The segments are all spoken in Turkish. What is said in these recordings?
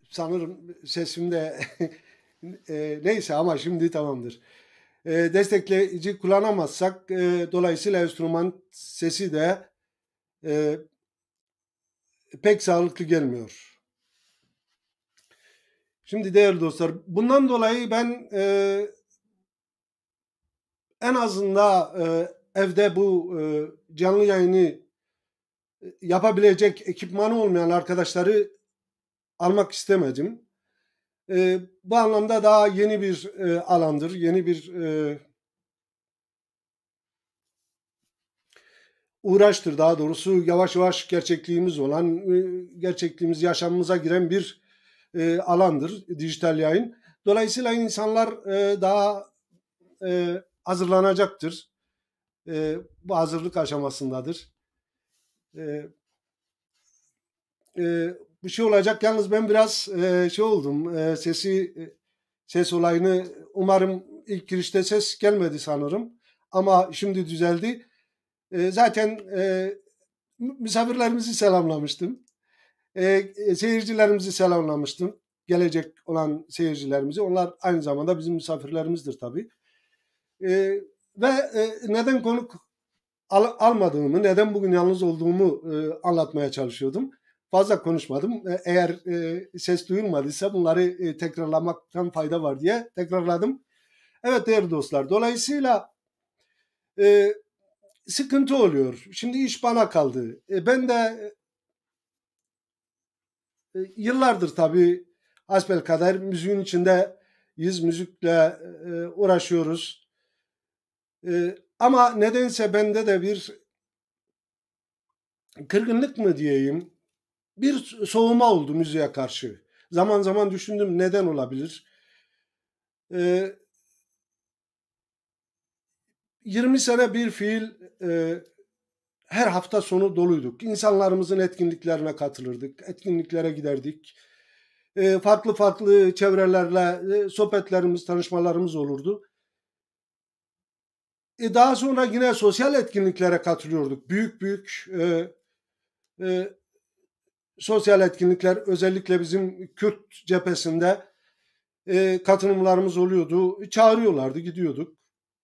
Sanırım sesimde neyse ama şimdi tamamdır. Destekleyici kullanamazsak, dolayısıyla enstrüman sesi de eee, pek sağlıklı gelmiyor. Şimdi değerli dostlar, bundan dolayı ben en azından evde bu canlı yayını yapabilecek ekipmanı olmayan arkadaşları almak istemedim. Bu anlamda daha yeni bir alandır, yeni bir uğraştır daha doğrusu. Yavaş yavaş gerçekliğimiz olan, gerçekliğimiz yaşamımıza giren bir alandır dijital yayın. Dolayısıyla insanlar daha hazırlanacaktır. Bu hazırlık aşamasındadır. E, Bir şey olacak. Yalnız ben biraz şey oldum. Ses olayını umarım ilk girişte ses gelmedi sanırım. Ama şimdi düzeldi. Zaten misafirlerimizi selamlamıştım. Seyircilerimizi selamlamıştım. Gelecek olan seyircilerimizi. Onlar aynı zamanda bizim misafirlerimizdir tabii. Ve neden konuk almadığımı, neden bugün yalnız olduğumu anlatmaya çalışıyordum. Fazla konuşmadım. Eğer ses duyulmadıysa bunları tekrarlamaktan fayda var diye tekrarladım. Evet değerli dostlar, dolayısıyla sıkıntı oluyor. Şimdi iş bana kaldı. Ben de yıllardır tabii hasbelkader müziğin içindeyiz, müzikle uğraşıyoruz. Ama nedense bende de bir kırgınlık mı diyeyim, bir soğuma oldu müziğe karşı. Zaman zaman düşündüm neden olabilir? 20 sene bir fiil her hafta sonu doluyduk. İnsanlarımızın etkinliklerine katılırdık, etkinliklere giderdik. Farklı farklı çevrelerle sohbetlerimiz, tanışmalarımız olurdu. Daha sonra yine sosyal etkinliklere katılıyorduk. Büyük büyük e, sosyal etkinlikler, özellikle bizim Kürt cephesinde katılımlarımız oluyordu. Çağırıyorlardı, gidiyorduk.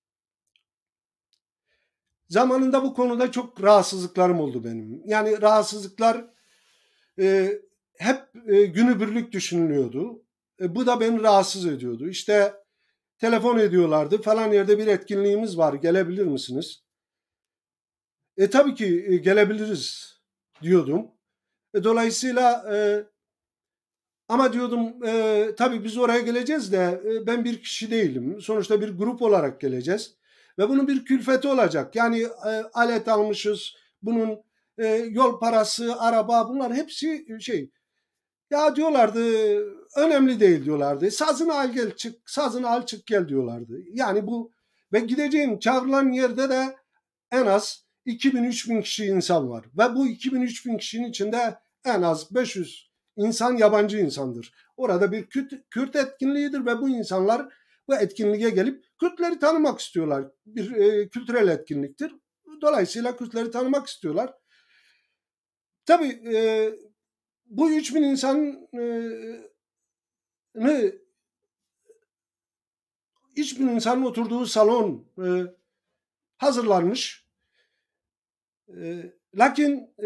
Zamanında bu konuda çok rahatsızlıklarım oldu benim. Yani rahatsızlıklar e, hep günübirlik düşünülüyordu. Bu da beni rahatsız ediyordu. İşte telefon ediyorlardı. Falan yerde bir etkinliğimiz var. Gelebilir misiniz? Tabii ki gelebiliriz diyordum. Dolayısıyla ama diyordum tabii biz oraya geleceğiz de ben bir kişi değilim. Sonuçta bir grup olarak geleceğiz. Ve bunun bir külfeti olacak. Yani alet almışız. Bunun yol parası, araba bunlar hepsi şey. Ya diyorlardı önemli değil diyorlardı. Sazını al gel çık, sazını al çık gel diyorlardı. Yani bu ve gideceğim çağrılan yerde de en az 2000-3000 kişi insan var. Ve bu 2000-3000 kişinin içinde en az 500 insan yabancı insandır. Orada bir Kürt etkinliğidir ve bu insanlar bu etkinliğe gelip Kürtleri tanımak istiyorlar. Bir kültürel etkinliktir. Dolayısıyla Kürtleri tanımak istiyorlar. Tabii bu 3000 insanı 3000 insanın oturduğu salon hazırlanmış. Lakin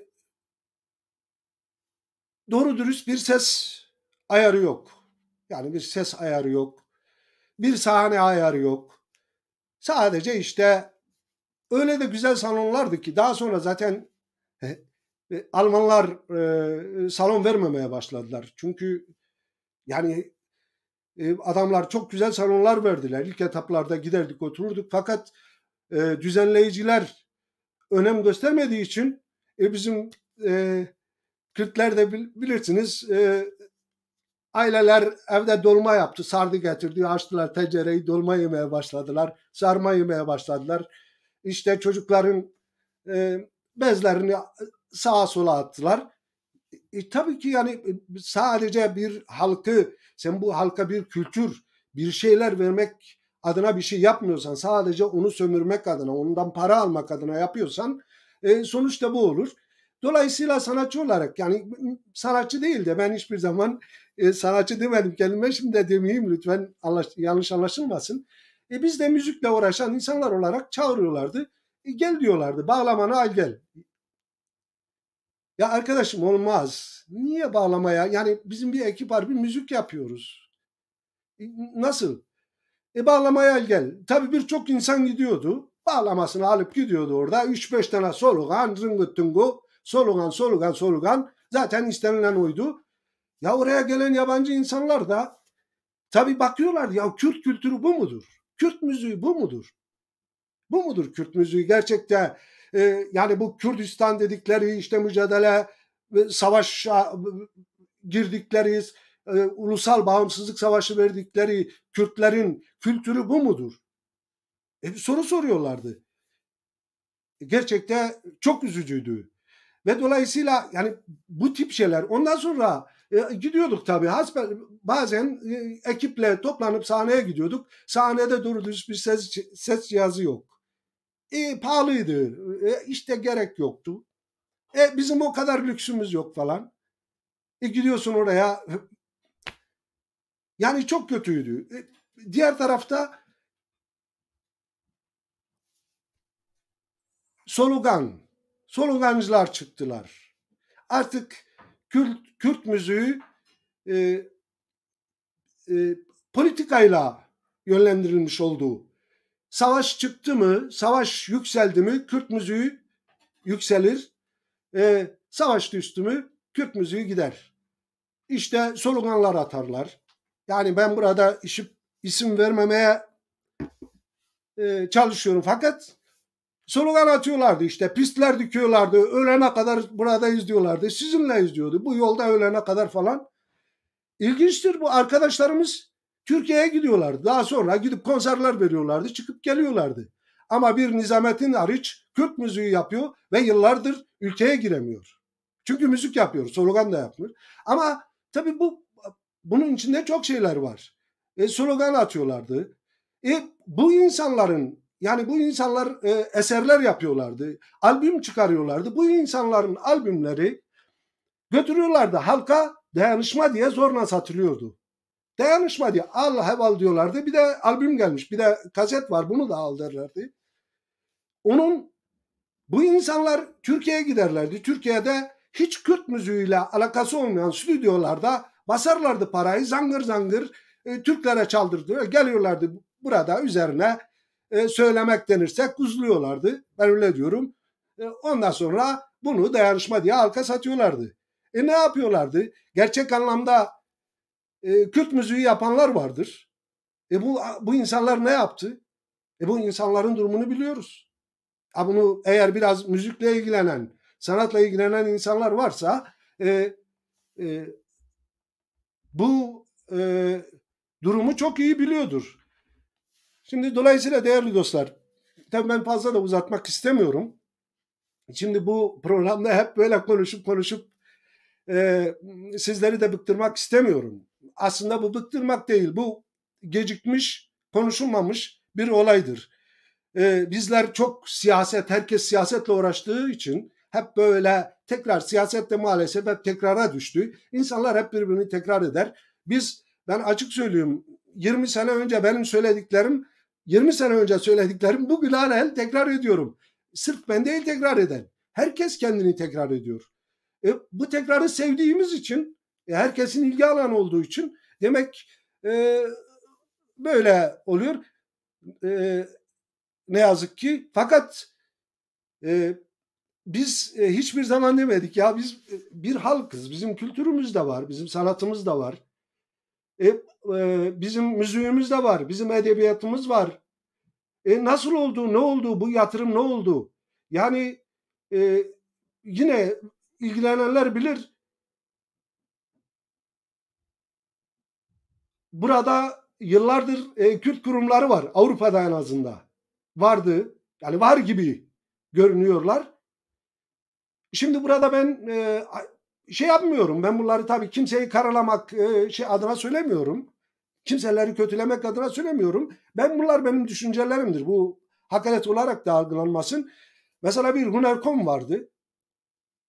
doğru dürüst bir ses ayarı yok. Yani bir ses ayarı yok. Bir sahne ayarı yok. Sadece işte öyle de güzel salonlardı ki daha sonra zaten Almanlar salon vermemeye başladılar. Çünkü yani adamlar çok güzel salonlar verdiler. İlk etaplarda giderdik otururduk fakat düzenleyiciler önem göstermediği için bizim Kürtler de bilirsiniz aileler evde dolma yaptı, sardı getirdi, açtılar tencereyi, dolma yemeye başladılar, sarma yemeye başladılar. İşte çocukların bezlerini sağa sola attılar. Tabii ki yani sadece bir halkı, sen bu halka bir kültür, bir şeyler vermek adına bir şey yapmıyorsan, sadece onu sömürmek adına, ondan para almak adına yapıyorsan sonuçta bu olur. Dolayısıyla sanatçı olarak, yani sanatçı değil de, ben hiçbir zaman sanatçı demedim kendime, şimdi de demeyeyim lütfen, yanlış anlaşılmasın. Biz de müzikle uğraşan insanlar olarak çağırıyorlardı. Gel diyorlardı, bağlamanı al gel. Ya arkadaşım, olmaz. Niye bağlamaya? Yani bizim bir ekip var, bir müzik yapıyoruz. Nasıl? Bağlamaya gel. Tabii birçok insan gidiyordu. Bağlamasını alıp gidiyordu orada. 3-5 tane solugan, rıngıt tungu, solugan, solugan, solugan. Zaten istenilen oydu. Ya oraya gelen yabancı insanlar da tabii bakıyorlar, ya Kürt kültürü bu mudur? Kürt müziği bu mudur? Bu mudur Kürt müziği? Gerçekten yani bu Kürdistan dedikleri işte mücadele, savaşa girdikleri, ulusal bağımsızlık savaşı verdikleri Kürtlerin kültürü bu mudur? Bir soru soruyorlardı. Gerçekten çok üzücüydü. Ve dolayısıyla yani bu tip şeyler. Ondan sonra gidiyorduk tabii. Bazen ekiple toplanıp sahneye gidiyorduk. Sahnede doğru düz bir ses cihazı yok. Pahalıydı. İşte gerek yoktu. Bizim o kadar lüksümüz yok falan. Gidiyorsun oraya. Yani çok kötüydü. Diğer tarafta slogancılar çıktılar. Artık Kürt müziği e, politikayla yönlendirilmiş oldu. Savaş çıktı mı, savaş yükseldi mi Kürt müziği yükselir. Savaş düştü mü Kürt müziği gider. İşte sloganlar atarlar. Yani ben burada isim vermemeye çalışıyorum, fakat slogan atıyorlardı, işte pistler dikiyorlardı, ölene kadar buradayız diyorlardı, sizinle izliyordu, bu yolda ölene kadar falan. İlginçtir, bu arkadaşlarımız Türkiye'ye gidiyorlardı, daha sonra gidip konserler veriyorlardı, çıkıp geliyorlardı. Ama bir Nizamettin Ariç Kürt müziği yapıyor ve yıllardır ülkeye giremiyor. Çünkü müzik yapıyor, slogan da yapmıyor. Ama tabii bunun içinde çok şeyler var. Slogan atıyorlardı. Bu insanlar eserler yapıyorlardı. Albüm çıkarıyorlardı. Bu insanların albümleri götürüyorlardı halka, dayanışma diye zorla satılıyordu. Dayanışma diye al heval diyorlardı. Bir de albüm gelmiş, bir de kaset var, bunu da al derlerdi. Bu insanlar Türkiye'ye giderlerdi. Türkiye'de hiç Kürt müziğiyle alakası olmayan stüdyolarda basarlardı parayı, zangır zangır Türklere çaldırdılar. Geliyorlardı burada, üzerine söylemek denirse kuzluyorlardı. Ben öyle diyorum. Ondan sonra bunu dayanışma diye halka satıyorlardı. Ne yapıyorlardı? Gerçek anlamda Kürt müziği yapanlar vardır. Bu insanlar ne yaptı? Bu insanların durumunu biliyoruz. Bunu eğer biraz müzikle ilgilenen, sanatla ilgilenen insanlar varsa bu durumu çok iyi biliyordur. Şimdi dolayısıyla değerli dostlar, tabii ben fazla da uzatmak istemiyorum. Şimdi bu programda hep böyle konuşup sizleri de bıktırmak istemiyorum. Aslında bu bıktırmak değil, bu gecikmiş, konuşulmamış bir olaydır. Bizler çok herkes siyasetle uğraştığı için hep böyle tekrar, siyasette maalesef hep tekrara düştü. İnsanlar hep birbirini tekrar eder. Ben açık söyleyeyim, 20 sene önce benim söylediklerim, 20 sene önce söylediklerim bugün hala tekrar ediyorum. Sırf ben değil tekrar eden. Herkes kendini tekrar ediyor. Bu tekrarı sevdiğimiz için, herkesin ilgi alanı olduğu için demek böyle oluyor. Ne yazık ki. Fakat biz hiçbir zaman demedik ya, biz bir halkız. Bizim kültürümüz de var, bizim sanatımız da var. Bizim müziğimiz de var, bizim edebiyatımız var. Nasıl oldu, ne oldu, bu yatırım ne oldu? Yani yine ilgilenenler bilir. Burada yıllardır Kürt kurumları var, Avrupa'da en azından. Vardı, yani var gibi görünüyorlar. Şimdi burada ben şey yapmıyorum. Ben bunları tabii kimseyi karalamak adına söylemiyorum. Kimseleri kötülemek adına söylemiyorum. Bunlar benim düşüncelerimdir. Bu hakaret olarak da algılanmasın. Mesela bir Hunerkom vardı.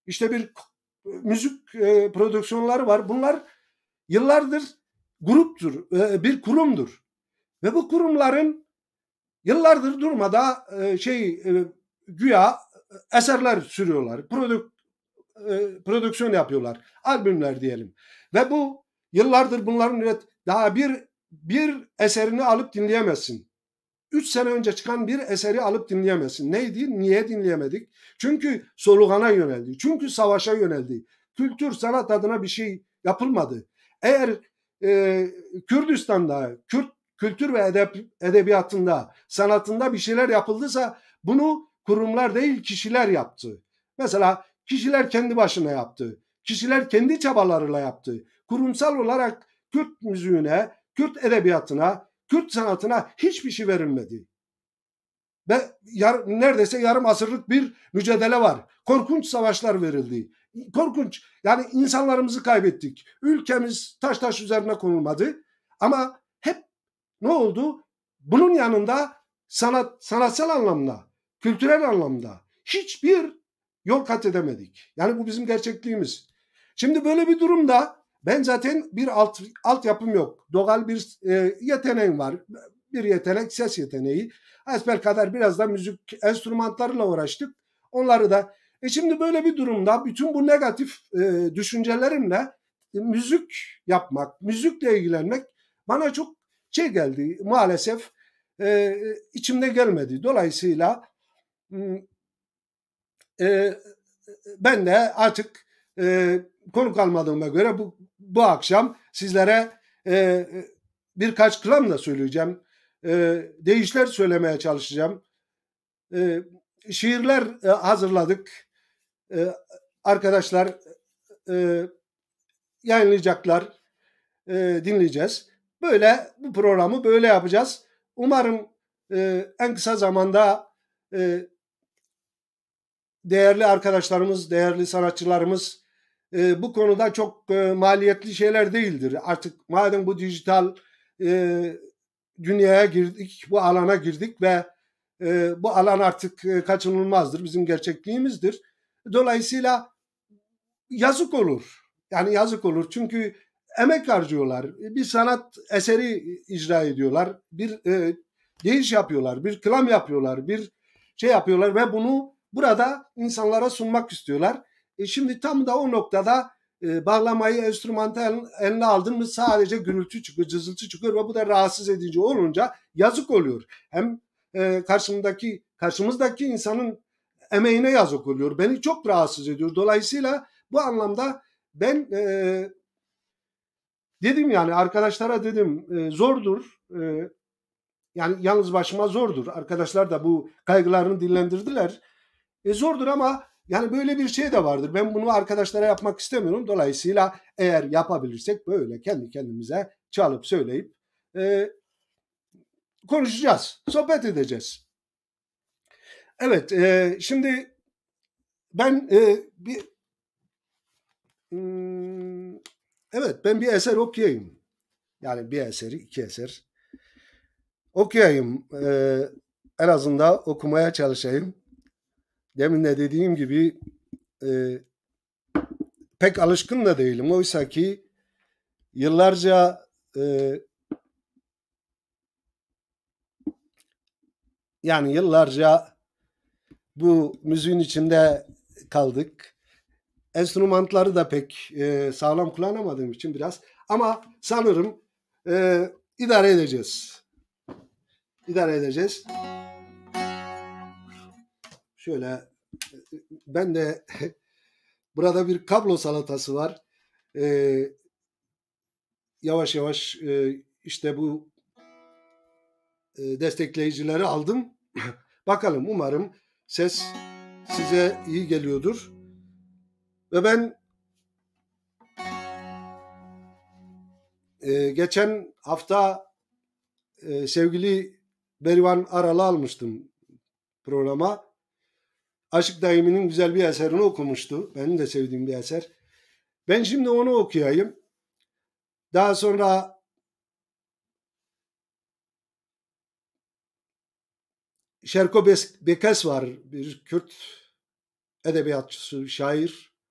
İşte bir müzik prodüksiyonları var. Bunlar yıllardır gruptur, bir kurumdur. Ve bu kurumların yıllardır durmadan güya eserler sürüyorlar. Prodüksiyon yapıyorlar. Albümler diyelim. Ve bu yıllardır bunların daha bir eserini alıp dinleyemezsin. 3 sene önce çıkan bir eseri alıp dinleyemezsin. Neydi? Niye dinleyemedik? Çünkü solugana yöneldi. Çünkü savaşa yöneldi. Kültür, sanat adına bir şey yapılmadı. Eğer Kürdistan'da, Kürt kültür ve edebiyatında, sanatında bir şeyler yapıldıysa bunu kurumlar değil kişiler yaptı. Mesela kişiler kendi başına yaptı. Kişiler kendi çabalarıyla yaptı. Kurumsal olarak Kürt müziğine, Kürt edebiyatına, Kürt sanatına hiçbir şey verilmedi. Ve neredeyse yarım asırlık bir mücadele var. Korkunç savaşlar verildi. Korkunç. Yani insanlarımızı kaybettik. Ülkemiz taş taş üzerine konulmadı. Ama hep ne oldu? Bunun yanında sanatsal anlamda, kültürel anlamda hiçbir yol kat edemedik. Yani bu bizim gerçekliğimiz. Şimdi böyle bir durumda ben zaten bir altyapım yok. Doğal bir yeteneğim var. Bir yetenek, ses yeteneği. Hasbelkader biraz da müzik enstrümanlarıyla uğraştık. Onları da. Şimdi böyle bir durumda bütün bu negatif düşüncelerimle müzik yapmak, müzikle ilgilenmek bana çok geldi. Maalesef içimde gelmedi. Dolayısıyla ben de artık konuk almadığıma göre bu akşam sizlere birkaç kelam da söyleyeceğim. Deyişler söylemeye çalışacağım. Şiirler hazırladık. Arkadaşlar yayınlayacaklar. Dinleyeceğiz. Böyle bu programı böyle yapacağız. Umarım en kısa zamanda değerli arkadaşlarımız, değerli sanatçılarımız bu konuda çok maliyetli şeyler değildir. Artık madem bu dijital dünyaya girdik, bu alana girdik ve bu alan artık kaçınılmazdır. Bizim gerçekliğimizdir. Dolayısıyla yazık olur. Yani yazık olur. Çünkü emek harcıyorlar. Bir sanat eseri icra ediyorlar. Bir deyiş yapıyorlar. Bir klam yapıyorlar. Bir şey yapıyorlar ve bunu burada insanlara sunmak istiyorlar. Şimdi tam da o noktada bağlamayı, enstrümantal eline aldın mı sadece gürültü çıkıyor, cızıltı çıkıyor ve bu da rahatsız edici olunca yazık oluyor. Hem karşımızdaki insanın emeğine yazık oluyor. Beni çok rahatsız ediyor. Dolayısıyla bu anlamda ben dedim yani arkadaşlara dedim zordur. Yani yalnız başıma zordur. Arkadaşlar da bu kaygılarını dillendirdiler. Zordur ama yani böyle bir şey de vardır. Ben bunu arkadaşlara yapmak istemiyorum. Dolayısıyla eğer yapabilirsek böyle kendi kendimize çalıp söyleyip konuşacağız. Sohbet edeceğiz. Evet. Şimdi ben evet ben bir eser okuyayım. Yani bir eseri, iki eser okuyayım. En azından okumaya çalışayım. Demin de dediğim gibi pek alışkın da değilim. Oysa ki yıllarca yani yıllarca bu müziğin içinde kaldık. Enstrümanları da pek sağlam kullanamadığım için biraz. Ama sanırım idare edeceğiz. İdare edeceğiz. Şöyle ben de burada bir kablo salatası var. Yavaş yavaş işte bu destekleyicileri aldım. Bakalım umarım ses size iyi geliyordur. Ve ben geçen hafta sevgili Berivan Aral'ı almıştım programa. Aşık Daimi'nin güzel bir eserini okumuştu. Benim de sevdiğim bir eser. Ben şimdi onu okuyayım. Daha sonra Şerko Bekes var. Bir Kürt edebiyatçısı, şair.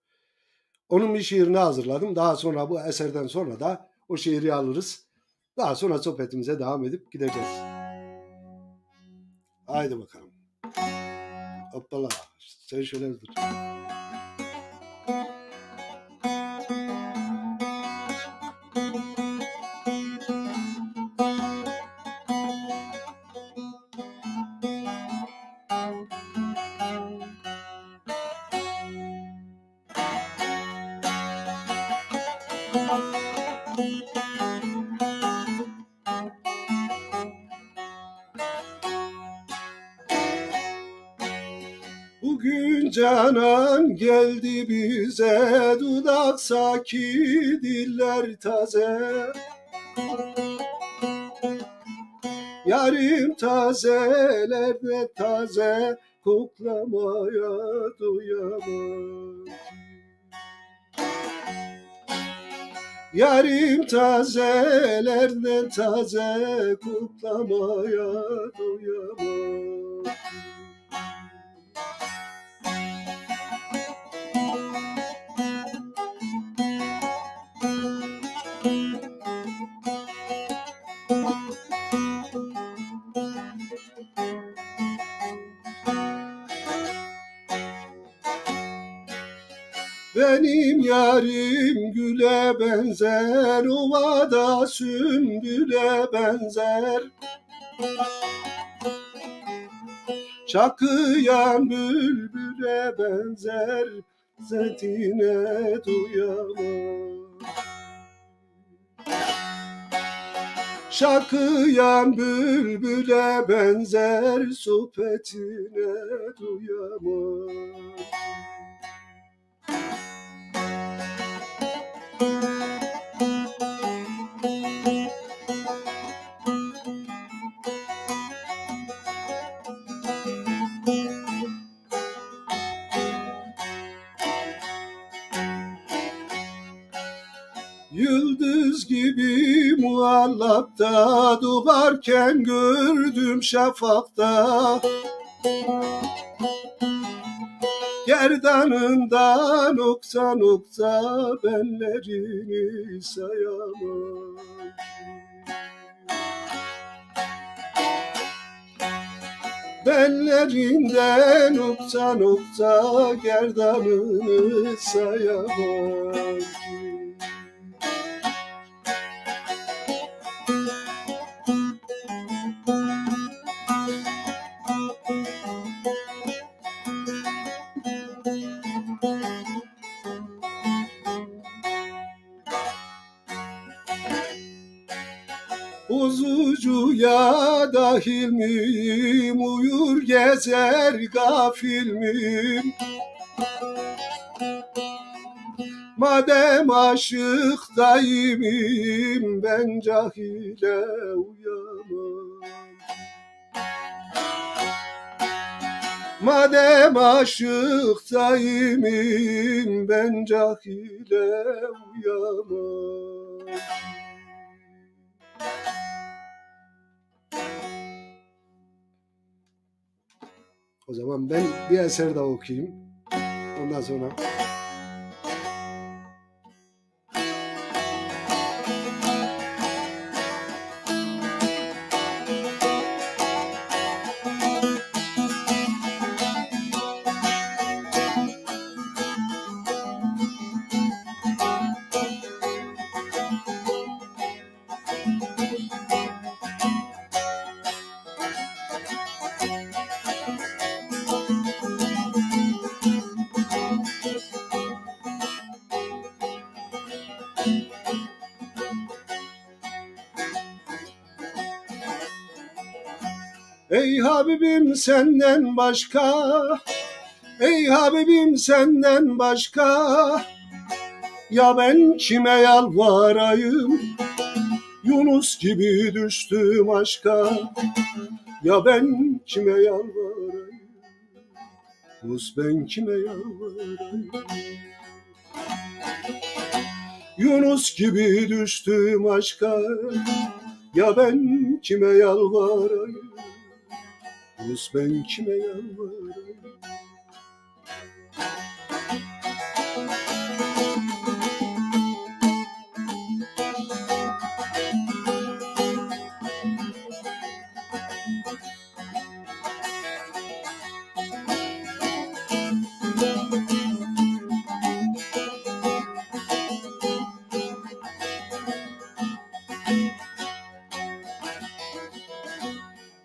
Onun bir şiirini hazırladım. Daha sonra bu eserden sonra da o şiiri alırız. Daha sonra sohbetimize devam edip gideceğiz. Haydi bakalım. Hoppala. Sen şöyle dur. Bugün canan geldi bize, dudak saki, diller taze. Yarim tazelerde taze, koklamaya doyamam. Yarim tazelerde taze, koklamaya doyamam. Benim yarim güle benzer, ovada sümbüle benzer. Çakıyan bülbüle benzer, zetine duyamam. Şakıyan bülbüle benzer, sohbetine duyamam. Yıldız gibi muallakta, doğarken gördüm şafakta. Gerdanında nokta nokta, benlerini sayamam. Benlerinde nokta nokta, gerdanını sayamam. Bozucuya dahil miyim, uyur gezer gafil miyim? Madem aşık daimim, ben cahile uyamam. Madem aşık daimim, ben cahile uyamam. O zaman ben bir eser daha okuyayım. Ondan sonra... Ey Habibim senden başka, ey Habibim senden başka, ya ben kime yalvarayım, Yunus gibi düştüm aşka, ya ben kime yalvarayım, Yunus ben kime yalvarayım. Yunus gibi düştüm aşka, ya ben kime yalvarayım, Yunus ben kime yalvarayım.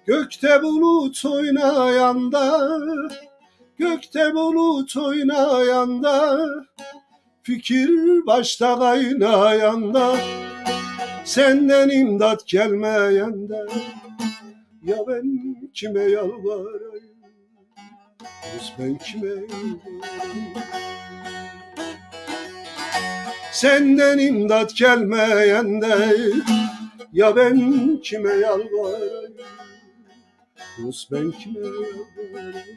Gökte bulut oynayanda, gökte bulut oynayanda, fikir başta kaynayanda, senden imdat gelmeyende, ya ben kime yalvarayım, ben kime yalvarayım. Senden imdat gelmeyende, ya ben kime yalvarayım, ben kime yalvarayım.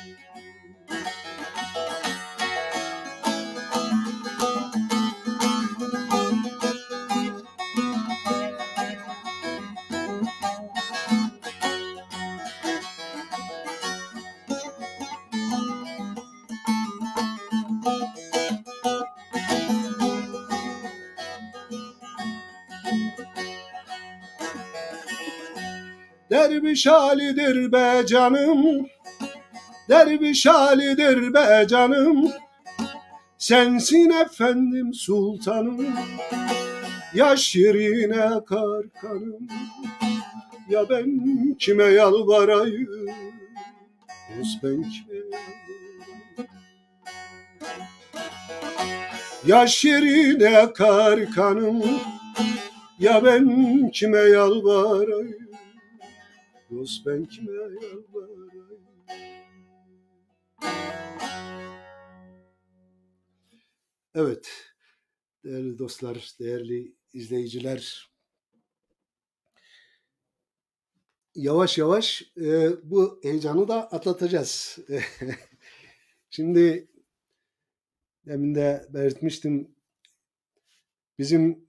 Derviş halidir be canım, derviş halidir be canım, sensin efendim sultanım, yaş yerine kar kanım, ya ben kime yalvarayım, ben kime yalvarayım. Yaş yerine kar kanım, ya ben kime yalvarayım, dost ben kime yalvarayım. Evet, değerli dostlar, değerli izleyiciler, yavaş yavaş bu heyecanı da atlatacağız. Şimdi demin de belirtmiştim, bizim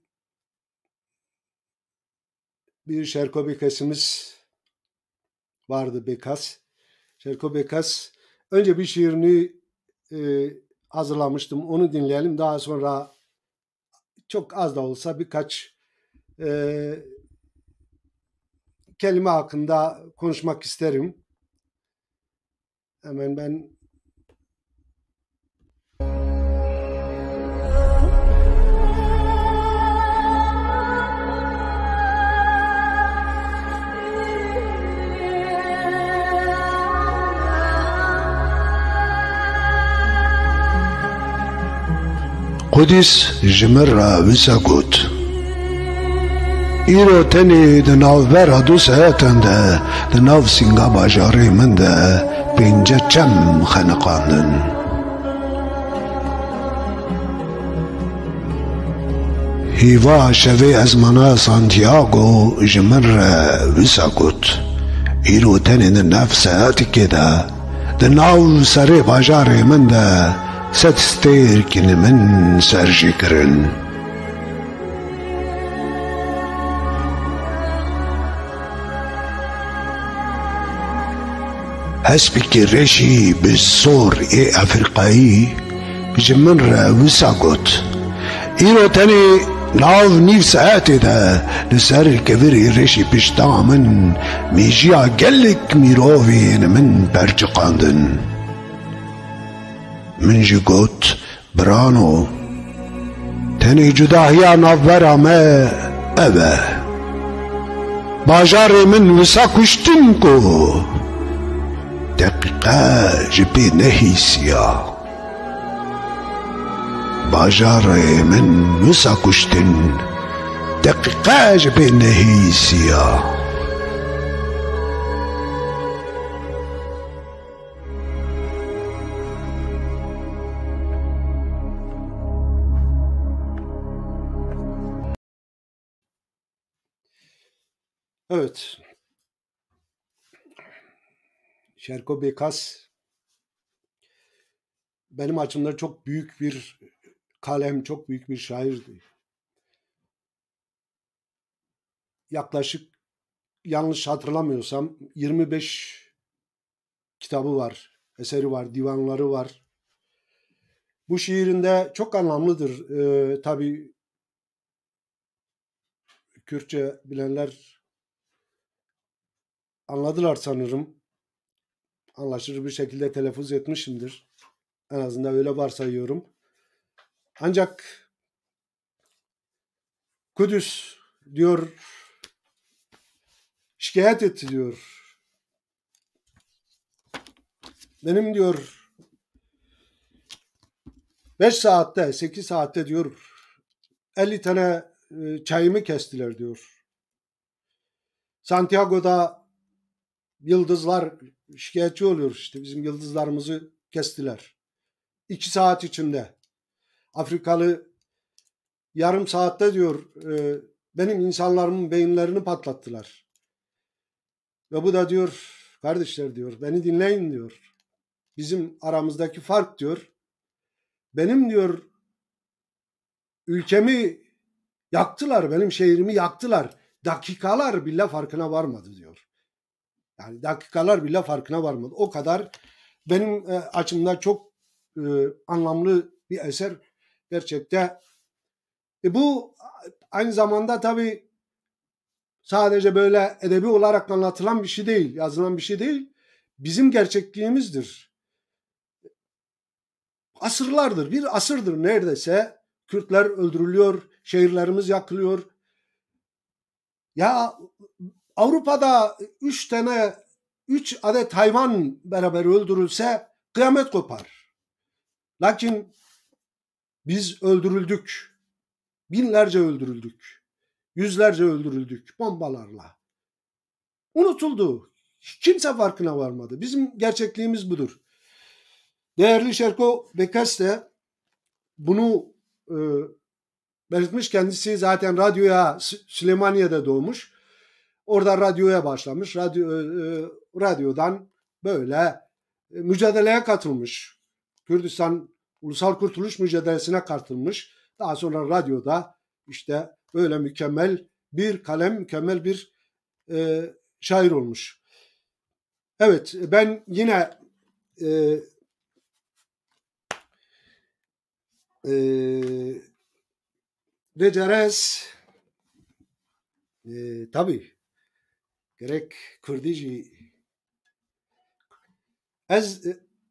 bir Şerko Bekas'ımız vardı, Bekas. Şerko Bekas önce bir şiirini hazırlamıştım. Onu dinleyelim. Daha sonra çok az da olsa birkaç kelime hakkında konuşmak isterim. Hemen ben Kudüs jmera visagut İro teni de navbera du saatinde de nav singa bajarı min de pince çem xanıqandın. Hiva şevi ezmana Santiago jmera visagut İro teni de nav saati keda de nav sarı bajarı min de set stêrkin min serjî kirin. Hespikî reşî bi sor ê Efrîqayî ji min re wisa got. Îro tenê nav nîv saetê de li ser kevirê reşî pişta min mêjiya gelek mirovên min perçiqandin. Min jî got birano tenê cudahiya navbera me ev e. Bajarê min wisa kuştin ku deqîqe ji pê nehîsiya. Bajarê min wisa kuştin deqîqe ji pê nehîsiya. Evet, Şerko Bekas benim açımdan çok büyük bir kalem, çok büyük bir şairdi. Yaklaşık, yanlış hatırlamıyorsam 25 kitabı var, eseri var, divanları var. Bu şiirinde çok anlamlıdır. Tabii Kürtçe bilenler anladılar sanırım. Anlaşılır bir şekilde telaffuz etmişimdir. En azından öyle varsayıyorum. Ancak Kudüs diyor, şikayet etti diyor. benim diyor 5 saatte 8 saatte diyor 50 tane çayımı kestiler diyor. Santiago'da yıldızlar şikayetçi oluyor, işte bizim yıldızlarımızı kestiler. 2 saat içinde. Afrikalı yarım saatte diyor benim insanlarımın beyinlerini patlattılar. Ve bu da diyor kardeşler diyor beni dinleyin diyor. Bizim aramızdaki fark diyor benim diyor ülkemi yaktılar, benim şehrimi yaktılar. Dakikalar bile farkına varmadı diyor. Yani dakikalar bile farkına varmadı. O kadar benim açımdan çok anlamlı bir eser gerçekten. Bu aynı zamanda tabii sadece böyle edebi olarak anlatılan bir şey değil, yazılan bir şey değil. Bizim gerçekliğimizdir. Asırlardır, bir asırdır neredeyse Kürtler öldürülüyor, şehirlerimiz yakılıyor. Ya Avrupa'da 3 adet hayvan beraber öldürülse kıyamet kopar. Lakin biz öldürüldük. Binlerce öldürüldük. Yüzlerce öldürüldük bombalarla. Unutuldu. Kimse farkına varmadı. Bizim gerçekliğimiz budur. Değerli Şerko Bekes de bunu belirtmiş. Kendisi zaten radyoya Süleymaniye'de doğmuş. Orada radyoya başlamış. Radyodan böyle mücadeleye katılmış. Kürdistan Ulusal Kurtuluş Mücadelesi'ne katılmış. Daha sonra radyoda işte böyle mükemmel bir kalem, mükemmel bir şair olmuş. Evet, ben yine Recares tabii gerek Kürdici ez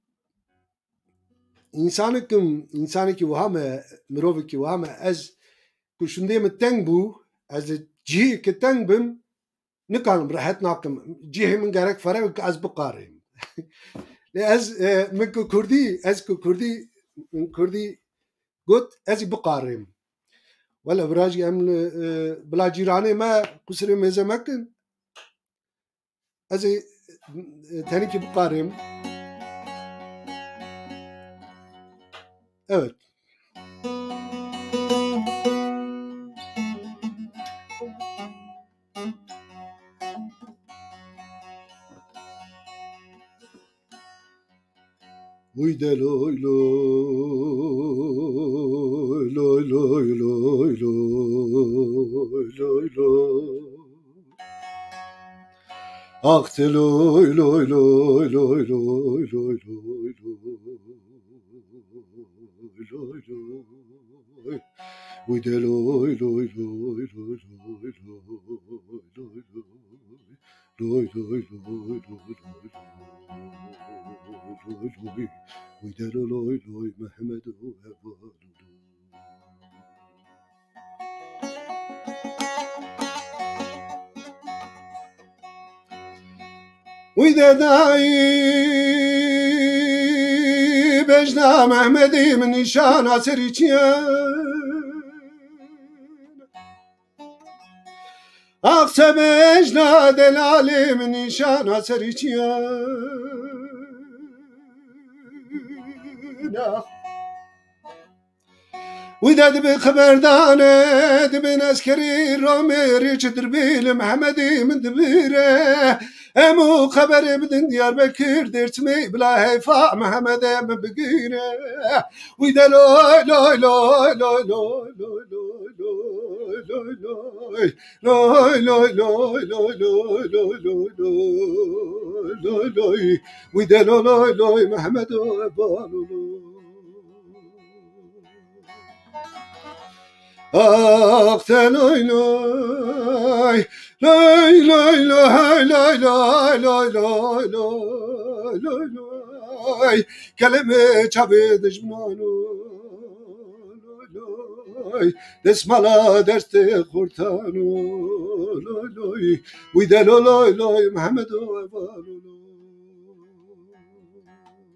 insaniki vahame miroviki vahame ez kuşunde mi teng bu ez cih ki teng bim nikalım rahat nakim cihimin gerek fare az bıkarım ez min Kurdi gut ez bıkarım ولا براجي أمل بلا جيراني ما كسر ميزة مكن أزي تاني كي بقارم evet Uyde loy loy loy loy loy loy loy loy Aktı loy loy loy loy loy loy loy loy loy Uyde loy loy loy loy loy loy loy loy Uyde loy loy Mehmet o Uyde dayı bejna Mehmet'im nişan asır için Aksa bejna delalim nişan asır için Uyde dibi xaberdane dibin askeri rameri çıtır bil Mehmet'im dibire Emu xaberi bidin Diyarbakır dertmi bila heyfa Mehmet'im bigire Uyde loy loy loy loy loy loy loy loy loy loy loy loy loy loy loy loy Uyde loy loy Mehmet'im Ah sen loy loy loy loy loy loy loy loy loy loy loy loy kelime çabı düşmanı loy loy desmala derste kurtanı loy loy uyde loy loy Mehmet o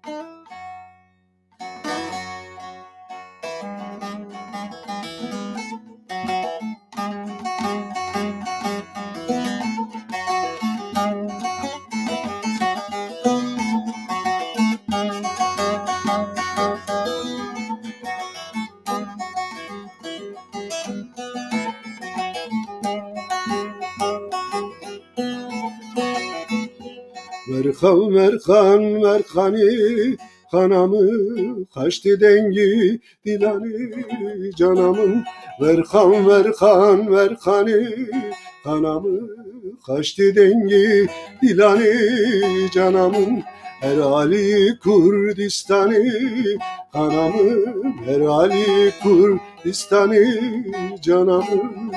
Merkan merkan merkani kanamı kaçtı dengi dilani canamın merkan merkan merkani kanamı kaçtı dengi dilani canamın her Ali Kürdistan'ı kanamın her Ali Kürdistan'ı canamın.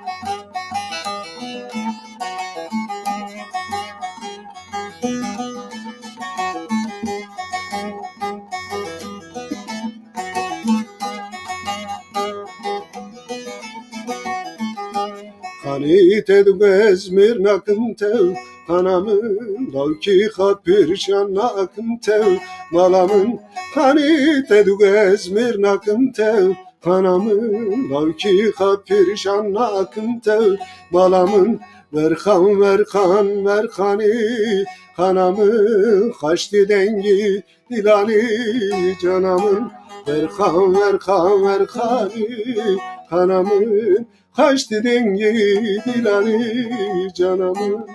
Tedgez mirnakım tev kanamın davki kapirşan nakım tev malamın hani tedgez mirnakım tev kanamın davki kapirşan nakım tev malamın verkan verkan verkani kanamın kaçtı dengi dilani canamın verkan verkan verkani kanamın kaçtı dengi dilani canamın.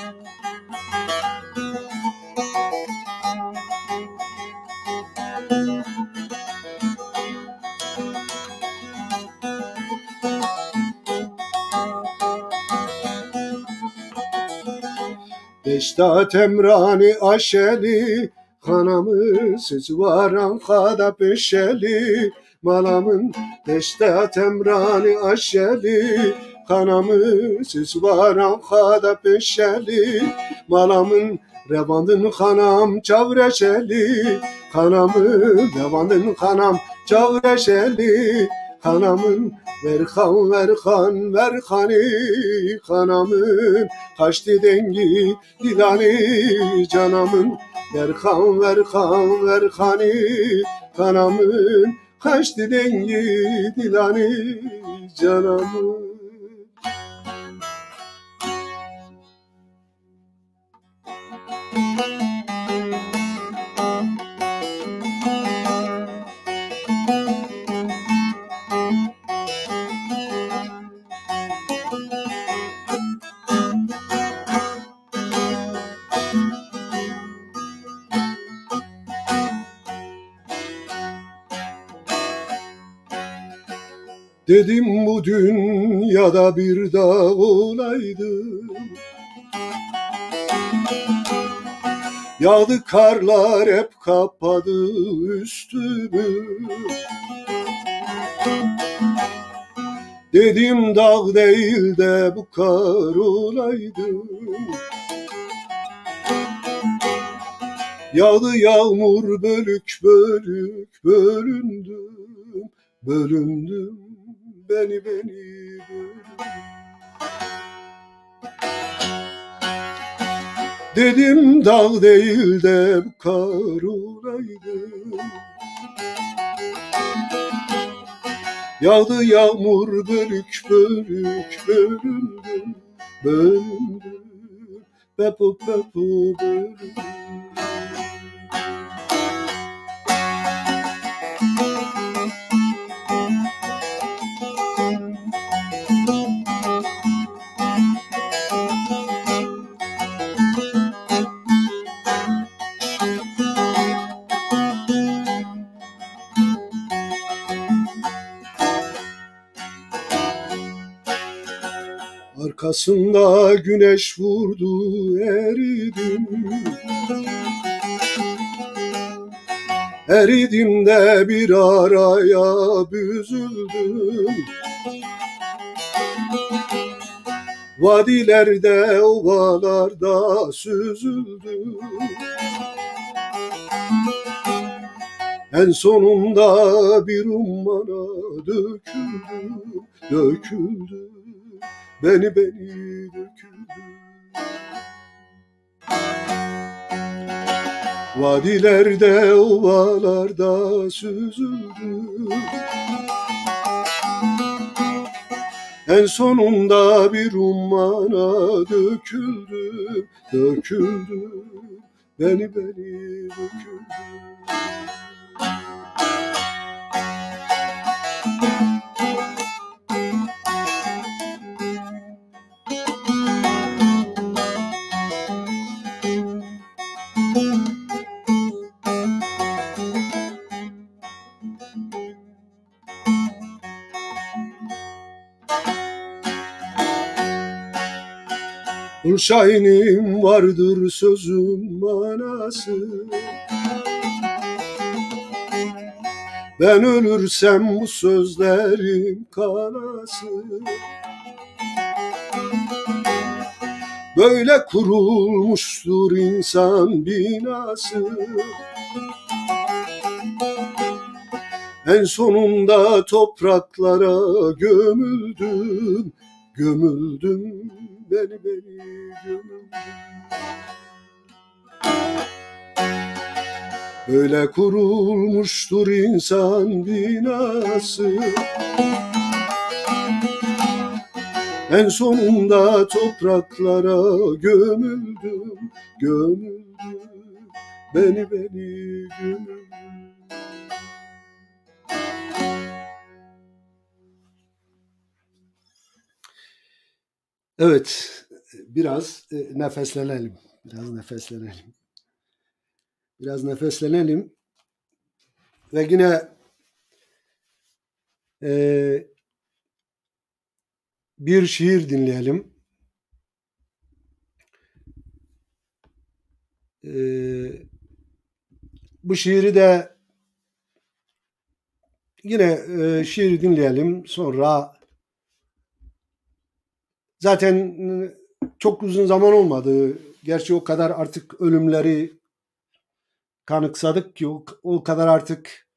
Beşta temrani aşeli kanamın sesi varan kada peşeli malamın beşte temrani aşeli kanamın sesi varan kada peşeli malamın revandın kanam çavreşeli kanamın revandın kanam çavreşeli kanamın verkan verkan verkani kanamın kaçtı dengi dilani canamın verkan verkan verkani kanamın kaçtı dengi dilani canamın. Dedim bu dünyada bir dağ olaydım, yağdı karlar hep kapadı üstümü. Dedim dağ değil de bu kar olaydım, yağdı yağmur bölük bölük bölündüm, bölündüm beni bölündüm. Dedim dağ değil de bu kar olaydım, yağdı yağmur bölük bölük bölündüm, bölündüm bepo bepo bölündüm. Arkasında güneş vurdu eridim, eridim de bir araya büzüldüm. Vadilerde ovalarda süzüldüm, en sonunda bir ummana döküldüm, döküldüm. Beni döküldü. vadilerde, ovalarda süzüldüm. En sonunda bir ummana döküldüm, döküldüm, beni döküldüm. Kul şahinim vardır sözüm manası. Ben ölürsem bu sözlerim kanasın. Böyle kurulmuştur insan binası. En sonunda topraklara gömüldüm, gömüldüm, beni gömüldüm. Böyle kurulmuştur insan binası. En sonunda topraklara gömüldüm, gömüldüm, beni gömüldüm. Evet, biraz nefeslenelim. Biraz nefeslenelim. Ve yine bir şiir dinleyelim. Bu şiiri de yine şiiri dinleyelim. Sonra zaten çok uzun zaman olmadı. Gerçi o kadar artık ölümleri kanıksadık ki o kadar artık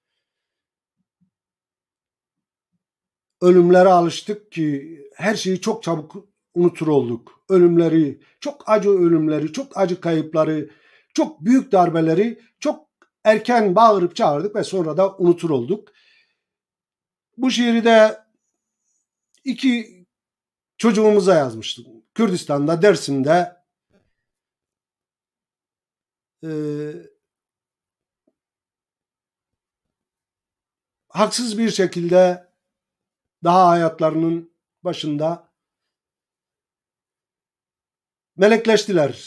ölümlere alıştık ki her şeyi çok çabuk unutur olduk. Ölümleri, çok acı ölümleri, çok acı kayıpları, çok büyük darbeleri çok erken bağırıp çağırdık ve sonra da unutur olduk. Bu şiiri de 2 çocuğumuza yazmıştım. Kürdistan'da, Dersim'de haksız bir şekilde daha hayatlarının başında melekleştiler.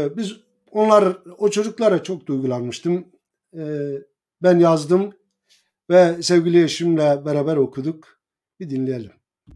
O çocuklara çok duygulanmıştım. Ben yazdım ve sevgili eşimle beraber okuduk. Bir dinleyelim.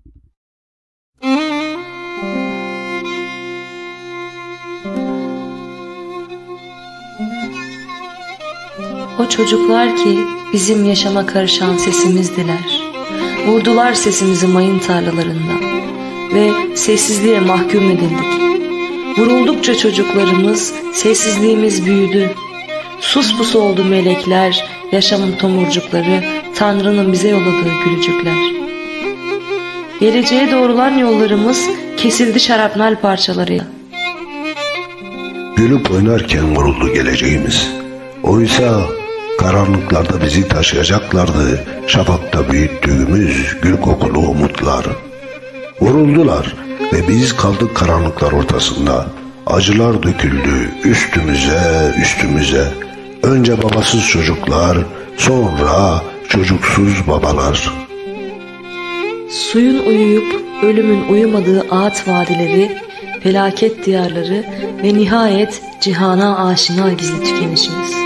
O çocuklar ki bizim yaşama karışan sesimizdiler. Vurdular sesimizi mayın tarlalarında ve sessizliğe mahkum edildik. Vuruldukça çocuklarımız, sessizliğimiz büyüdü. Sus oldu melekler, yaşamın tomurcukları, Tanrı'nın bize yolladığı gülücükler. Geleceğe doğrulan yollarımız kesildi şarapnel parçalarıyla. Gülüp oynarken vuruldu geleceğimiz. Oysa karanlıklarda bizi taşıyacaklardı şafakta büyüttüğümüz gül kokulu umutlar. Vuruldular ve biz kaldık karanlıklar ortasında. Acılar döküldü üstümüze. Önce babasız çocuklar, sonra çocuksuz babalar. Suyun uyuyup ölümün uyumadığı ağıt vadileri, felaket diyarları ve nihayet cihana aşina gizli tükenişimiz.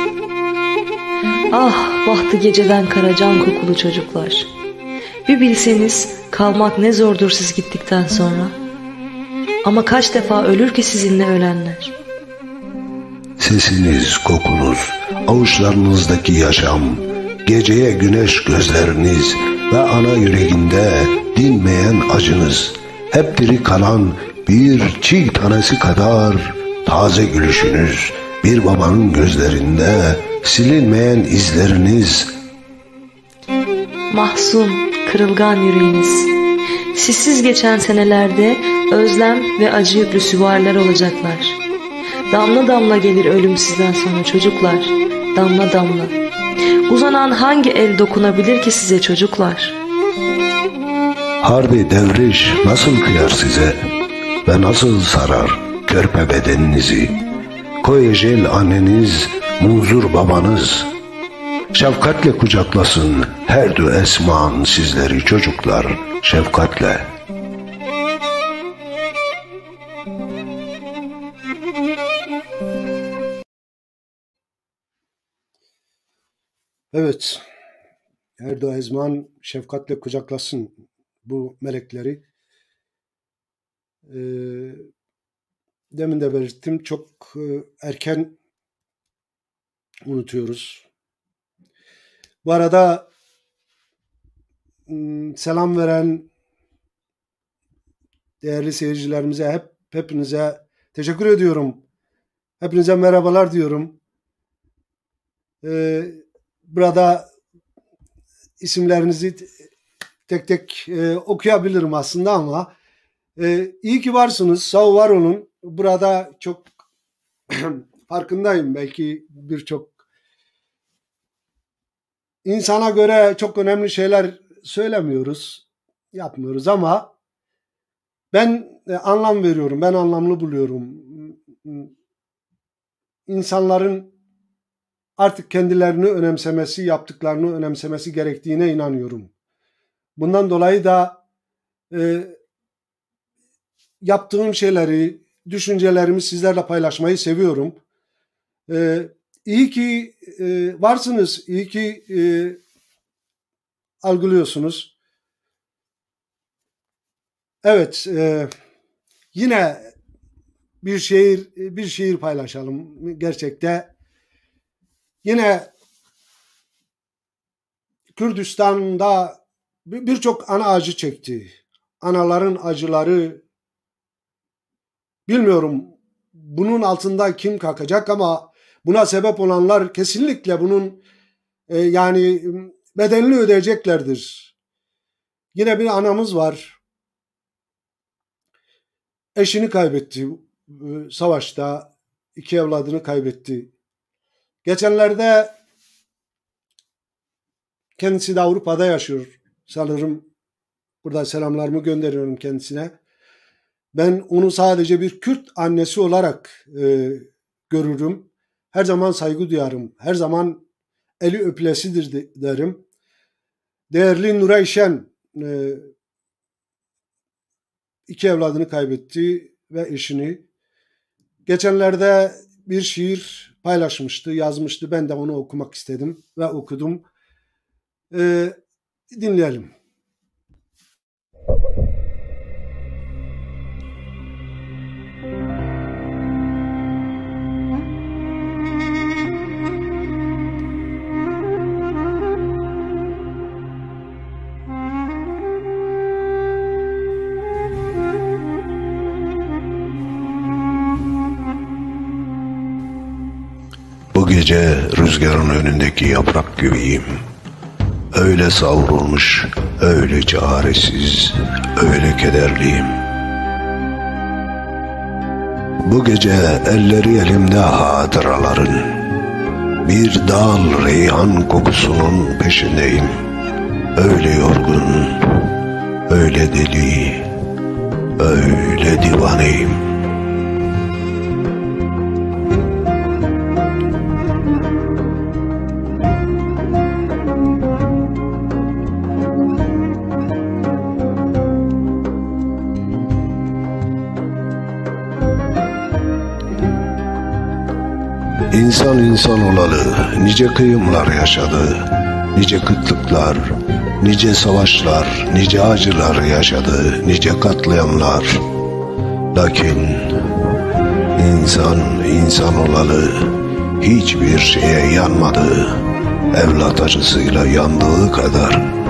Ah bahtı geceden karacan kokulu çocuklar. Bir bilseniz kalmak ne zordur siz gittikten sonra. Ama kaç defa ölür ki sizinle ölenler. Sesiniz, kokunuz, avuçlarınızdaki yaşam, geceye güneş gözleriniz ve ana yüreğinde dinmeyen acınız, hep diri kalan bir çiğ tanesi kadar taze gülüşünüz, bir babanın gözlerinde silinmeyen izleriniz. Mahzun, kırılgan yüreğiniz, sizsiz geçen senelerde özlem ve acı yüklü süvariler olacaklar. Damla damla gelir ölüm sizden sonra çocuklar, damla damla. Uzanan hangi el dokunabilir ki size çocuklar? Harbi devriş nasıl kıyar size ve nasıl sarar körpe bedeninizi? Koy ecel anneniz, munzur babanız. Şefkatle kucaklasın her du esman sizleri çocuklar, şefkatle. Evet, Erdo Ezman şefkatle kucaklasın bu melekleri. Demin de belirttim, çok erken unutuyoruz. Bu arada selam veren değerli seyircilerimize, hepinize teşekkür ediyorum. Hepinize merhabalar diyorum. Burada isimlerinizi tek tek okuyabilirim aslında ama iyi ki varsınız, sağ var olun. Burada çok farkındayım, belki birçok insana göre çok önemli şeyler söylemiyoruz, yapmıyoruz ama ben anlam veriyorum, ben anlamlı buluyorum. İnsanların artık kendilerini önemsemesi, yaptıklarını önemsemesi gerektiğine inanıyorum. Bundan dolayı da yaptığım şeyleri, düşüncelerimi sizlerle paylaşmayı seviyorum. İyi ki varsınız, iyi ki algılıyorsunuz. Evet, yine bir şiir paylaşalım. Gerçekten yine Kürdistan'da birçok ana acı çekti. Anaların acıları, bilmiyorum bunun altında kim kalkacak ama buna sebep olanlar kesinlikle bunun yani bedelini ödeyeceklerdir. Yine bir anamız var. Eşini kaybetti savaşta, 2 evladını kaybetti. Geçenlerde kendisi de Avrupa'da yaşıyor. Sanırım burada selamlarımı gönderiyorum kendisine. Ben onu sadece bir Kürt annesi olarak görürüm. Her zaman saygı duyarım. Her zaman eli öpülesidir derim. Değerli Nuray Şen 2 evladını kaybetti ve eşini. Geçenlerde bir şiir paylaşmıştı, yazmıştı. Ben de onu okumak istedim ve okudum. Dinleyelim. Bu gece rüzgarın önündeki yaprak gibiyim. Öyle savrulmuş, öyle çaresiz, öyle kederliyim. Bu gece elleri elimde hatıraların, bir dal reyhan kokusunun peşindeyim. Öyle yorgun, öyle deli, öyle divaneyim. İnsan olalı nice kıyımlar yaşadı, nice kıtlıklar, nice savaşlar, nice acılar yaşadı, nice katliamlar. Lakin insan olalı hiçbir şeye yanmadı, evlat acısıyla yandığı kadar.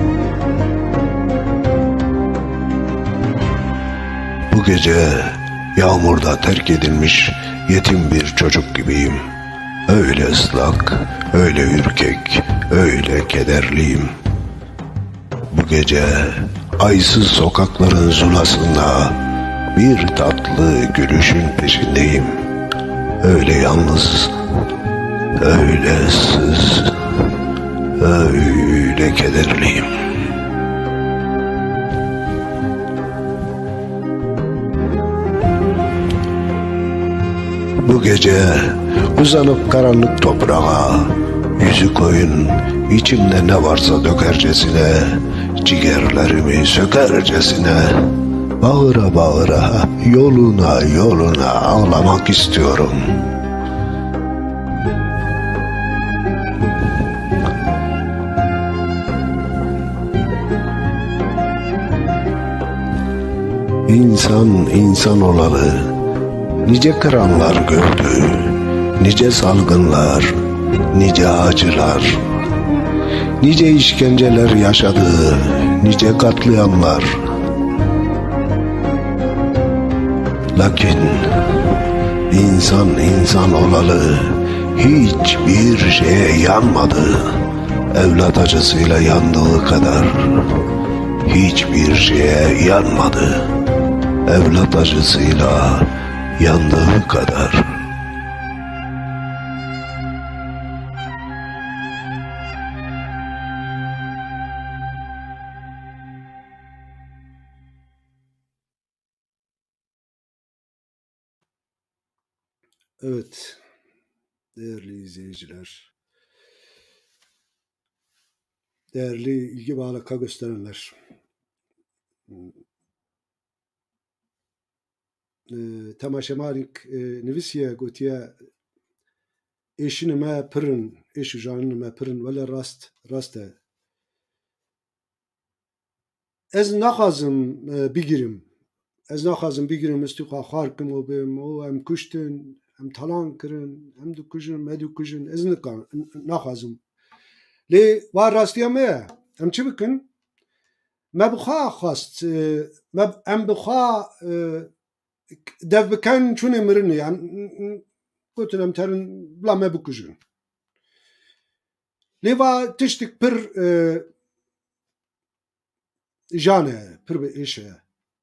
Bu gece Yağmurda terk edilmiş yetim bir çocuk gibiyim. Öyle ıslak, öyle ürkek, öyle kederliyim. Bu gece aysız sokakların zulasında bir tatlı gülüşün peşindeyim. Öyle yalnız, öyle ıssız, öyle kederliyim. Bu gece uzanıp karanlık toprağa, yüzü koyun, içimde ne varsa dökercesine, ciğerlerimi sökercesine, bağıra bağıra yoluna yoluna ağlamak istiyorum. İnsan insan olalı, nice kıranlar gördü, nice salgınlar, nice acılar, nice işkenceler yaşadı, nice katliamlar. Lakin insan insan olalı hiçbir şeye yanmadı. Evlat acısıyla yandığı kadar hiçbir şeye yanmadı. Evlat acısıyla yandığı kadar. Evet, değerli izleyiciler, değerli ilgi ve alaka gösterenler, temaşa marik nivisiye gotiye eşini me pırın, eşi canını me pırın vele raste. Ez naxazım bigirim, ez naxazım bigirim üstüka xarkım o bim, o em kuştun, em talan kırın, em dukujun, me dukujun, ez naxazım. Li var rastiya me, em çi bikin? Me bixwa xwast, em bixwa dev bikin çûnê mirinê, yani gotin em terin bila me bikujin. Lê va tiştek pir jane, pir bi êşe.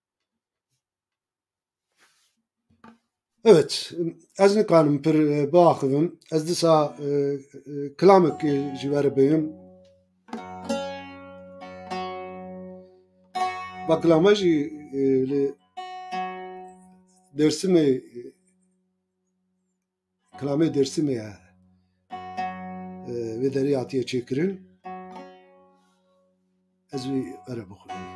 Evet, ez nikarim pir biaxivim, ez dîsa kilamekê ji we re bêjim. Va kilama jî li Dêrsimê, kilamê Dêrsimê ye vê derê hatiye çêkirin, ez wî were bixwînim.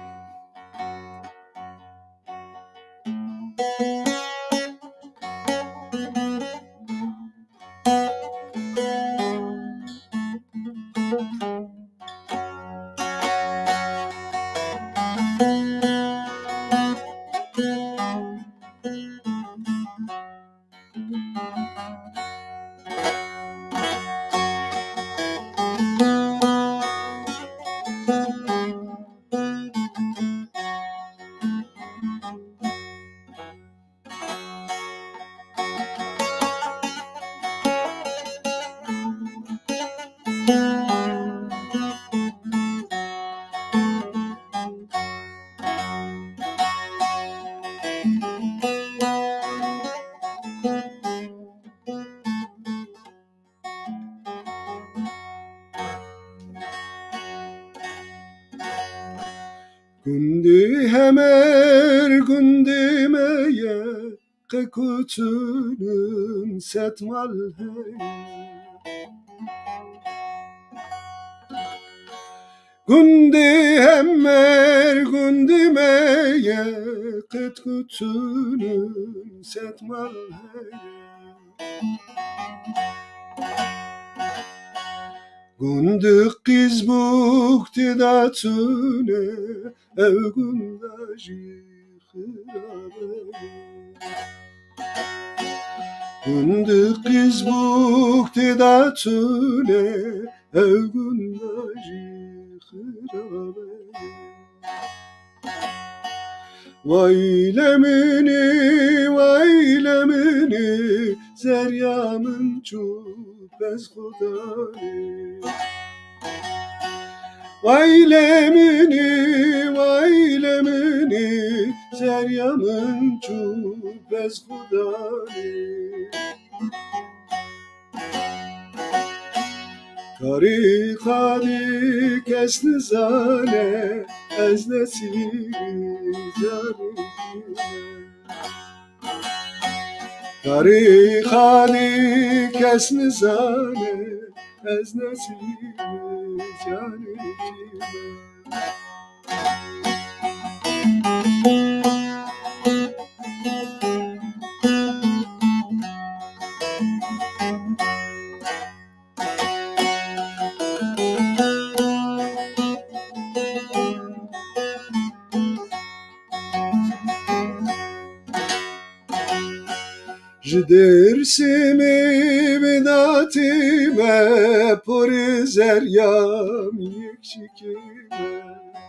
Gündü hemer gündümeye kekutunun setmal hey. Gündü hemer gündümeye kekutunun setmal hey. Gündü kız bukti da tune evgunda jihrabe. Gündü kız bukti da tune evgunda jihrabe. Vaylemini, vaylemini, zeryamın çupez kudani. Vaylemini, vaylemini, zeryamın çupez kudani. Kari kadi kesni zane, ez nesiri canime. Kari kadi kesni zane, ez nesiri canime. Jdersimi bidatime pori zeryam yekşikime.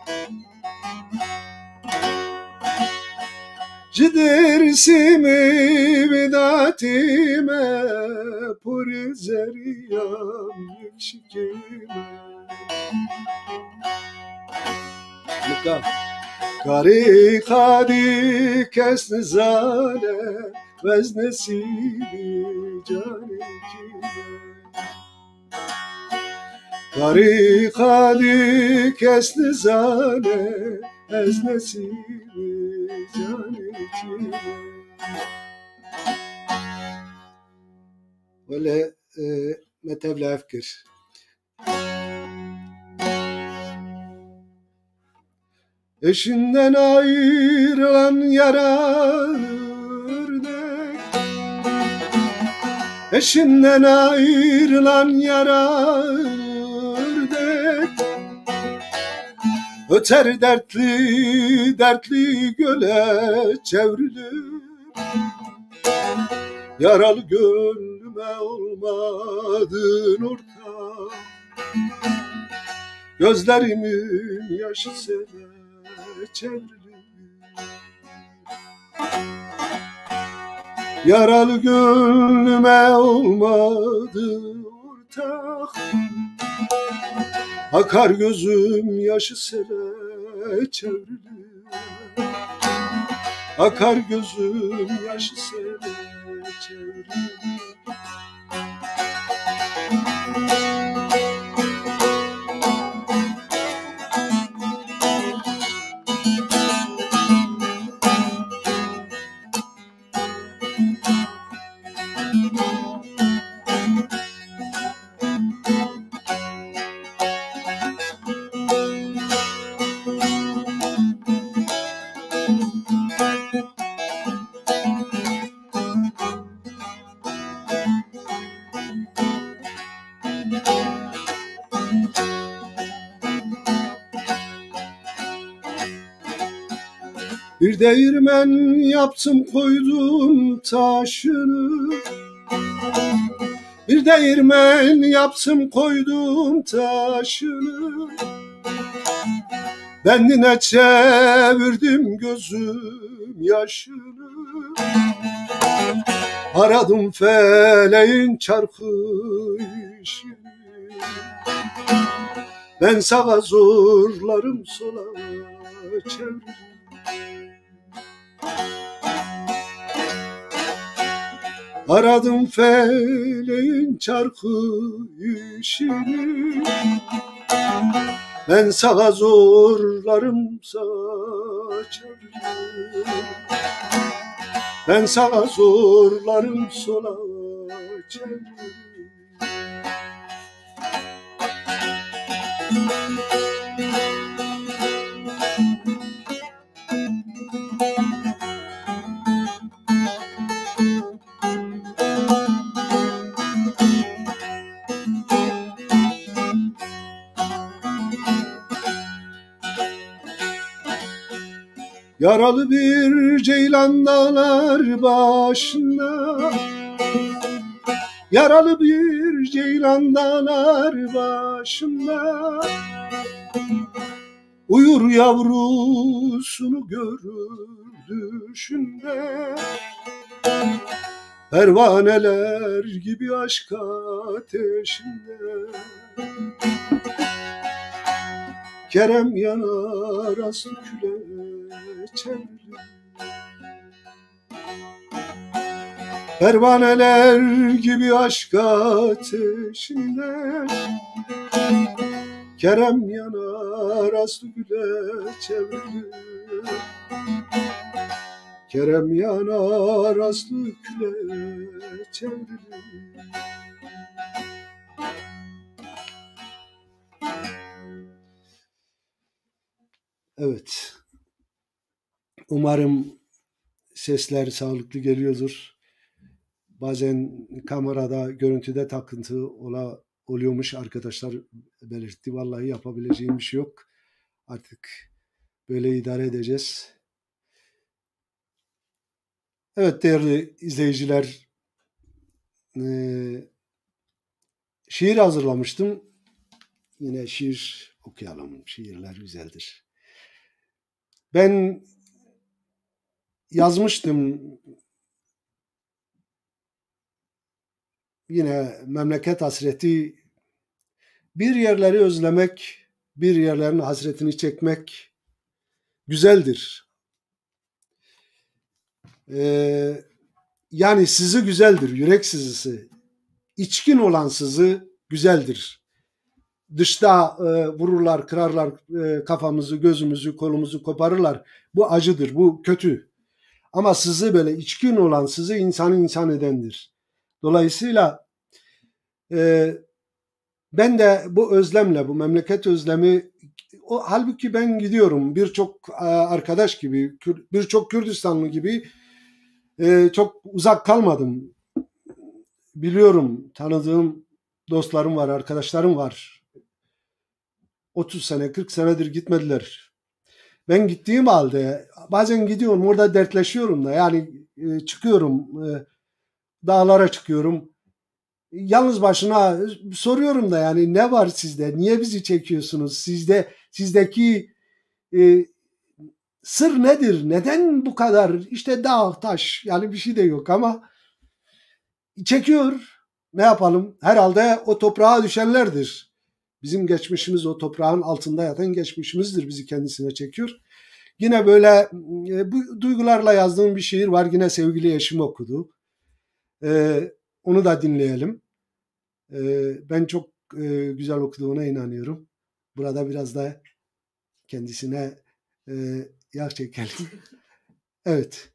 Jdersimi bidatime pori zeryam yekşikime. Muka kari kadi kesni zane veznesibi canekime. Kari kadi kesni zane eznesibi canekime. Valla metevle efkir. Eşinden ayrılan yara ördek, eşinden ayrılan yara ördek, öter dertli dertli göle çevrilir. Yaralı gönlüme olmadın ortak, gözlerimin yaşı sene çevrilir. Yaralı gönlüme olmadı ortak, akar gözüm yaşı sele çevrilir. Akar gözüm yaşı sele çevrilir. Bir değirmen yaptım koydum taşını, bir değirmen yaptım koydum taşını. Bendine çevirdim gözüm yaşını, aradım feleğin çarkı işini. Ben sağa zorlarım sola çeviririm. Aradım feleğin çarkı işini, ben sağa zorlarım sağa çeviririm. Ben sağa zorlarım sola çeviririm. Yaralı bir ceylan dağlar başında, yaralı bir ceylan dağlar başında. Uyur yavrusunu görür düşünde, pervaneler gibi aşk ateşinde. Kerem yanar aslı küle çevrilir, pervaneler gibi aşk ateşinde. Kerem yanar aslı güle çevrilir, Kerem yanar aslı güle çevrilir. Evet. Umarım sesler sağlıklı geliyordur. Bazen kamerada, görüntüde takıntı oluyormuş, arkadaşlar belirtti. Vallahi yapabileceğim bir şey yok. Artık böyle idare edeceğiz. Evet değerli izleyiciler, şiir hazırlamıştım. Yine şiir okuyalım. Şiirler güzeldir. Ben yazmıştım. Yine memleket hasreti, bir yerleri özlemek, bir yerlerin hasretini çekmek güzeldir. Yani sızı güzeldir, yürek sızısı. İçkin olan sızı güzeldir. Dışta vururlar, kırarlar kafamızı, gözümüzü, kolumuzu koparırlar. Bu acıdır, bu kötü. Ama sızı, böyle içkin olan sızı insanı insan edendir. Dolayısıyla ben de bu özlemle, bu memleket özlemi, halbuki ben gidiyorum birçok arkadaş gibi, birçok Kürdistanlı gibi çok uzak kalmadım. Biliyorum, tanıdığım dostlarım var, arkadaşlarım var. 30 sene, 40 senedir gitmediler. Ben gittiğim halde bazen gidiyorum, orada dertleşiyorum da, yani çıkıyorum, dağlara çıkıyorum. Yalnız başına soruyorum da, yani ne var sizde? Niye bizi çekiyorsunuz? Sizdeki sır nedir? Neden bu kadar? İşte dağ, taş, yani bir şey de yok ama çekiyor. Ne yapalım? Herhalde o toprağa düşenlerdir. Bizim geçmişimiz o toprağın altında yatan geçmişimizdir. Bizi kendisine çekiyor. Yine böyle bu duygularla yazdığım bir şiir var. Yine sevgili eşim okudu. Onu da dinleyelim. Ben çok güzel okuduğuna inanıyorum. Burada biraz da kendisine yağ çekelim. Evet.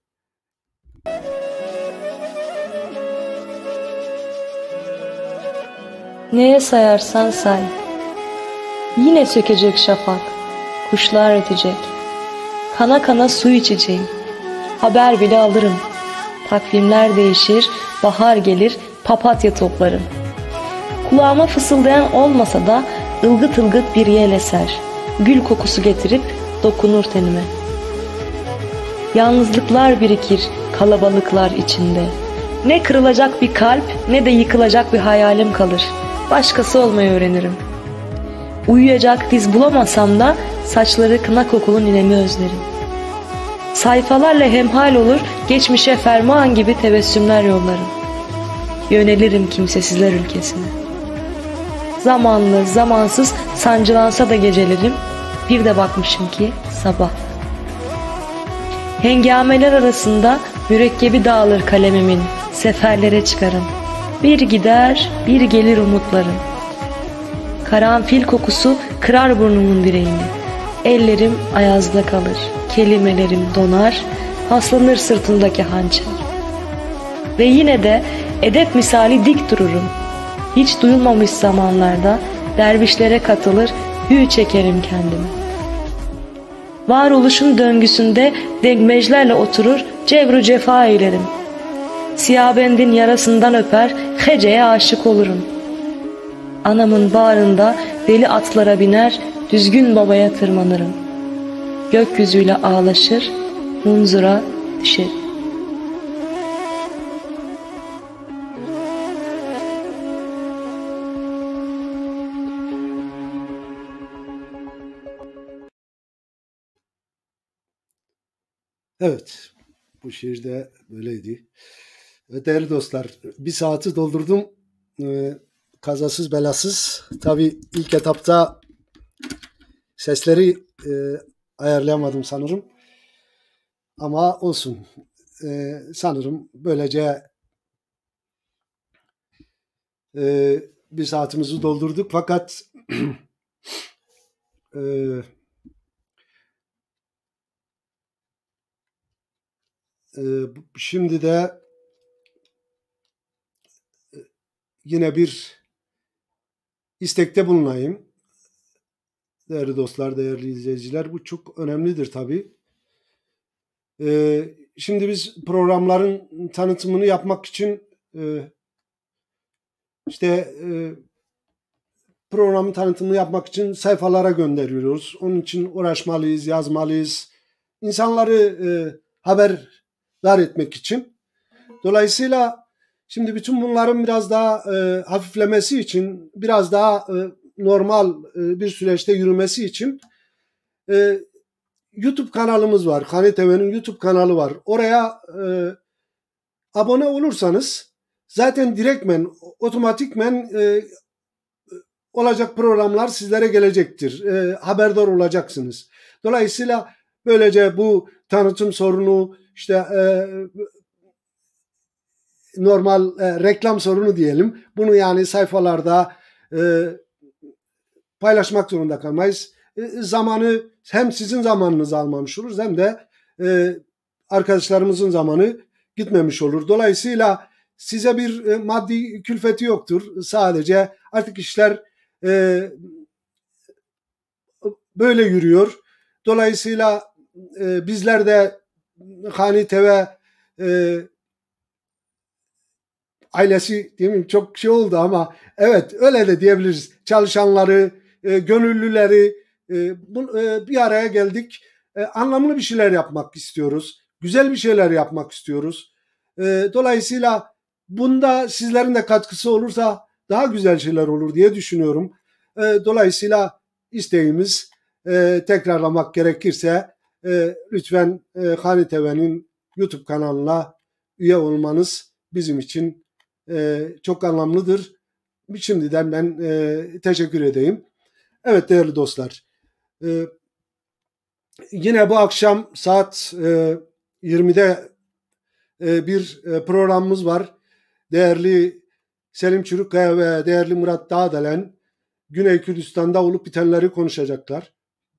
Neye sayarsan say, yine sökecek şafak, kuşlar ötecek. Kana kana su içeceğim, haber bile alırım. Takvimler değişir, bahar gelir, papatya toplarım. Kulağıma fısıldayan olmasa da ılgıt ılgıt bir yel eser. Gül kokusu getirip dokunur tenime. Yalnızlıklar birikir kalabalıklar içinde. Ne kırılacak bir kalp ne de yıkılacak bir hayalim kalır. Başkası olmayı öğrenirim. Uyuyacak diz bulamasam da saçları kına kokulu ninemi özlerim. Sayfalarla hemhal olur, geçmişe ferman gibi tebessümler yollarım. Yönelirim kimsesizler ülkesine. Zamanlı, zamansız sancılansa da gecelerim, bir de bakmışım ki sabah. Hengameler arasında mürekkebi dağılır kalemimin, seferlere çıkarım. Bir gider, bir gelir umutlarım. Karanfil kokusu kırar burnumun direğini. Ellerim ayazda kalır, kelimelerim donar, paslanır sırtımdaki hançer. Ve yine de edep misali dik dururum. Hiç duyulmamış zamanlarda dervişlere katılır, hü çekerim kendimi. Varoluşun döngüsünde degmejlerle oturur, cevru cefa eylerim. Siyabendin yarasından öper, heceye aşık olurum. Anamın bağrında deli atlara biner, düzgün babaya tırmanırım. Gökyüzüyle ağlaşır, munzura düşerim. Evet, bu şiir de böyleydi. Evet, değerli dostlar, bir saati doldurdum. Kazasız belasız. Tabii ilk etapta sesleri ayarlayamadım sanırım. Ama olsun. Sanırım böylece bir saatimizi doldurduk. Fakat şimdi de yine bir istekte bulunayım. Değerli dostlar, değerli izleyiciler, bu çok önemlidir tabii. Şimdi biz programların tanıtımını yapmak için programın tanıtımını yapmak için sayfalara gönderiyoruz. Onun için uğraşmalıyız, yazmalıyız. İnsanları haberdar etmek için. Dolayısıyla şimdi bütün bunların biraz daha hafiflemesi için, biraz daha normal bir süreçte yürümesi için YouTube kanalımız var. Hani TV'nin YouTube kanalı var. Oraya abone olursanız zaten direktmen, otomatikmen olacak programlar sizlere gelecektir. Haberdar olacaksınız. Dolayısıyla böylece bu tanıtım sorunu, işte normal reklam sorunu diyelim. Bunu yani sayfalarda paylaşmak zorunda kalmayız. Zamanı hem sizin zamanınızı almamış oluruz hem de arkadaşlarımızın zamanı gitmemiş olur. Dolayısıyla size bir maddi külfeti yoktur. Sadece artık işler böyle yürüyor. Dolayısıyla bizler de Hani TV ailesi diyeyim, çok şey oldu ama evet öyle de diyebiliriz. Çalışanları, gönüllüleri bir araya geldik. Anlamlı bir şeyler yapmak istiyoruz. Güzel bir şeyler yapmak istiyoruz. Dolayısıyla bunda sizlerin de katkısı olursa daha güzel şeyler olur diye düşünüyorum. Dolayısıyla isteğimiz tekrarlamak gerekirse lütfen Hani TV'nin YouTube kanalına üye olmanız bizim için çok anlamlıdır. Şimdiden ben teşekkür edeyim. Evet değerli dostlar. Yine bu akşam saat 20'de bir programımız var. Değerli Selim Çürükkaya ve değerli Murat Dağdelen Güney Kürdistan'da olup bitenleri konuşacaklar.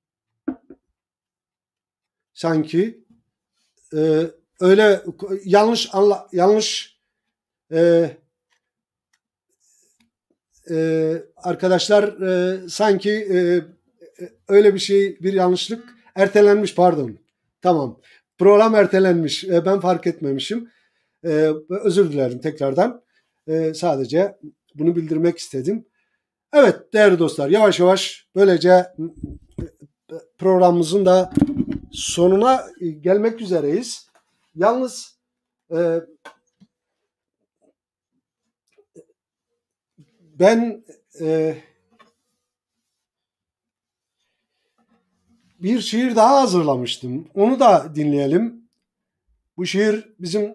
Sanki öyle yanlış arkadaşlar sanki öyle bir şey, bir yanlışlık ertelenmiş, pardon. Tamam. Program ertelenmiş. Ben fark etmemişim. Özür dilerim tekrardan. Sadece bunu bildirmek istedim. Evet değerli dostlar, yavaş yavaş böylece programımızın da sonuna gelmek üzereyiz. Yalnız ben bir şiir daha hazırlamıştım. Onu da dinleyelim. Bu şiir bizim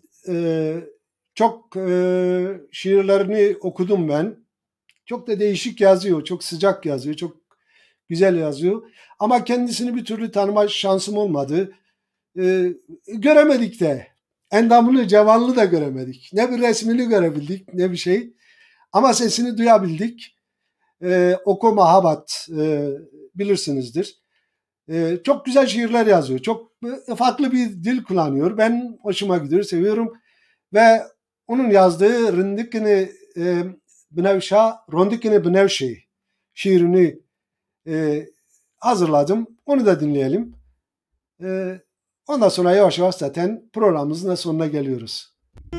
çok şiirlerini okudum ben. Çok da değişik yazıyor, çok sıcak yazıyor, çok güzel yazıyor. Ama kendisini bir türlü tanıma şansım olmadı. Göremedik de. Endamını, cevanlı da göremedik. Ne bir resmini görebildik, ne bir şey. Ama sesini duyabildik. Oko Mahabat bilirsinizdir. Çok güzel şiirler yazıyor. Çok farklı bir dil kullanıyor. Ben hoşuma gidiyor, seviyorum. Ve onun yazdığı Rindikini Binevşa, Rondikini Binevşi şiirini hazırladım. Onu da dinleyelim. Ondan sonra yavaş yavaş zaten programımızın da sonuna geliyoruz.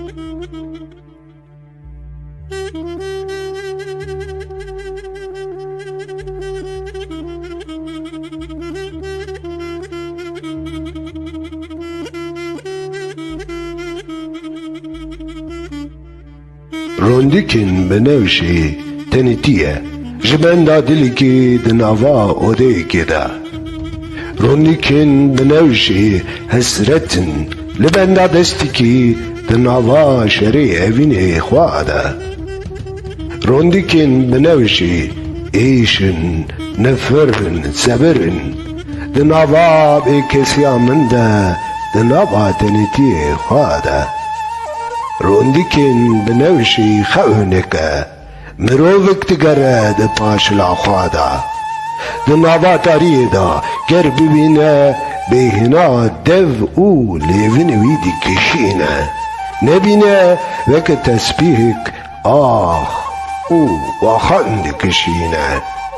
Rondikin benevşi tenitiye jibenda diliki dinava odeyki da رونيكن بنوشي هسرتن لبندا دستكي دناوا شري evine خوادا رونيكن بنوشي ايشن نفرن سبرن دناوا بكسيا من دا دناوا تنتي خوادا رونيكن بنوشي خونك مروفك تقرد باش العخوادا دناوا تاريدا قرب بينا بهنا دف او ليفن ويدي كشينا نبينا وك تسبيهك او وخند كشينا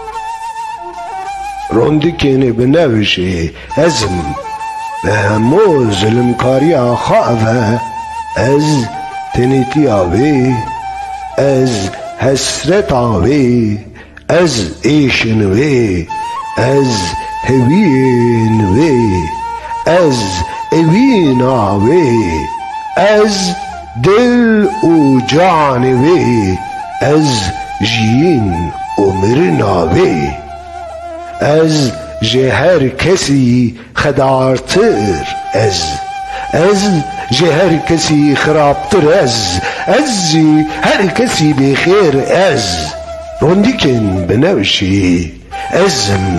روندكين بنوشي ازم بهموز المكاريا خافا از تنيتي آوي از حسرت آوي از ایشن وی از هوین وی از اوین آوی از دل و جان وی از جین و مرن آوی از جهر کسی خدارتر از جهر کسی خرابتر از هر کسی بخیر از روندكن بنوشي أزم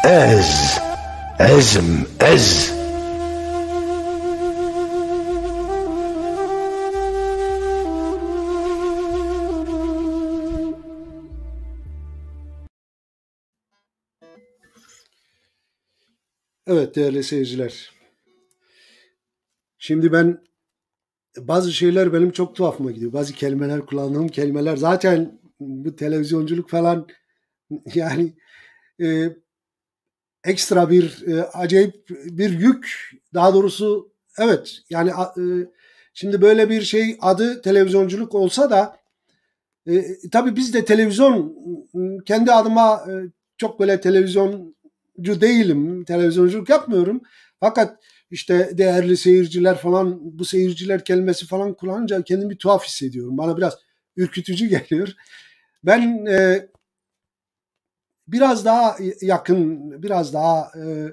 Evet değerli seyirciler. Şimdi ben bazı şeyler benim çok tuhafıma gidiyor. Bazı kelimeler, kullandığım kelimeler zaten bu televizyonculuk falan yani ekstra bir acayip bir yük, daha doğrusu evet yani şimdi böyle bir şey adı televizyonculuk olsa da tabii biz de televizyon, kendi adıma çok böyle televizyoncu değilim, televizyonculuk yapmıyorum fakat işte değerli seyirciler falan, bu seyirciler kelimesi falan kullanınca kendimi bir tuhaf hissediyorum, bana biraz ürkütücü geliyor. Ben biraz daha yakın, biraz daha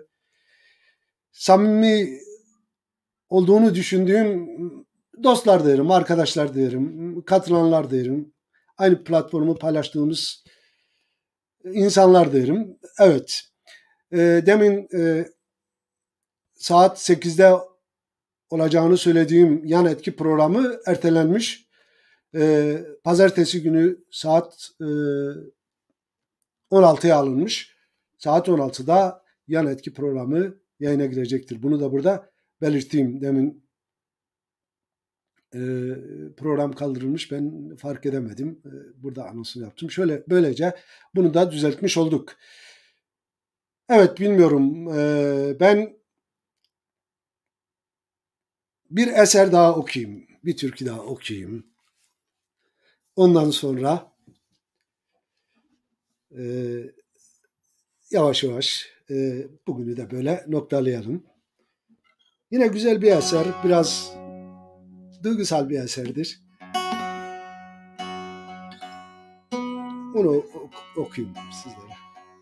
samimi olduğunu düşündüğüm dostlar derim, arkadaşlar derim, katılanlar derim, aynı platformu paylaştığımız insanlar derim. Evet, demin saat 8'de olacağını söylediğim yan etki programı ertelenmiş. Pazartesi günü saat 16'ya alınmış. Saat 16'da yan etki programı yayına girecektir. Bunu da burada belirteyim. Demin program kaldırılmış, ben fark edemedim. Burada anonsunu yaptım. Böylece bunu da düzeltmiş olduk. Evet, bilmiyorum. Ben bir eser daha okuyayım. Bir türkü daha okuyayım. Ondan sonra yavaş yavaş bugünü de böyle noktalayalım. Yine güzel bir eser, biraz duygusal bir eserdir. Onu okuyayım sizlere.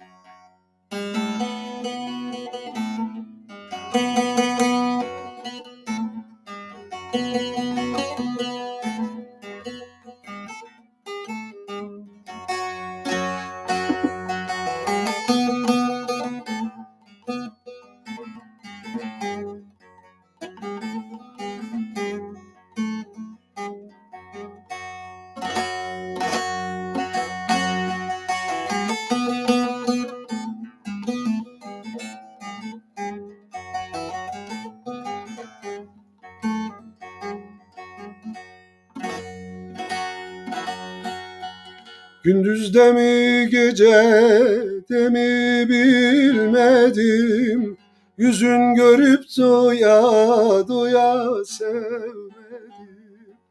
Gündüzde mi gecede mi bilmedim, yüzün görüp doya doya sevmedim.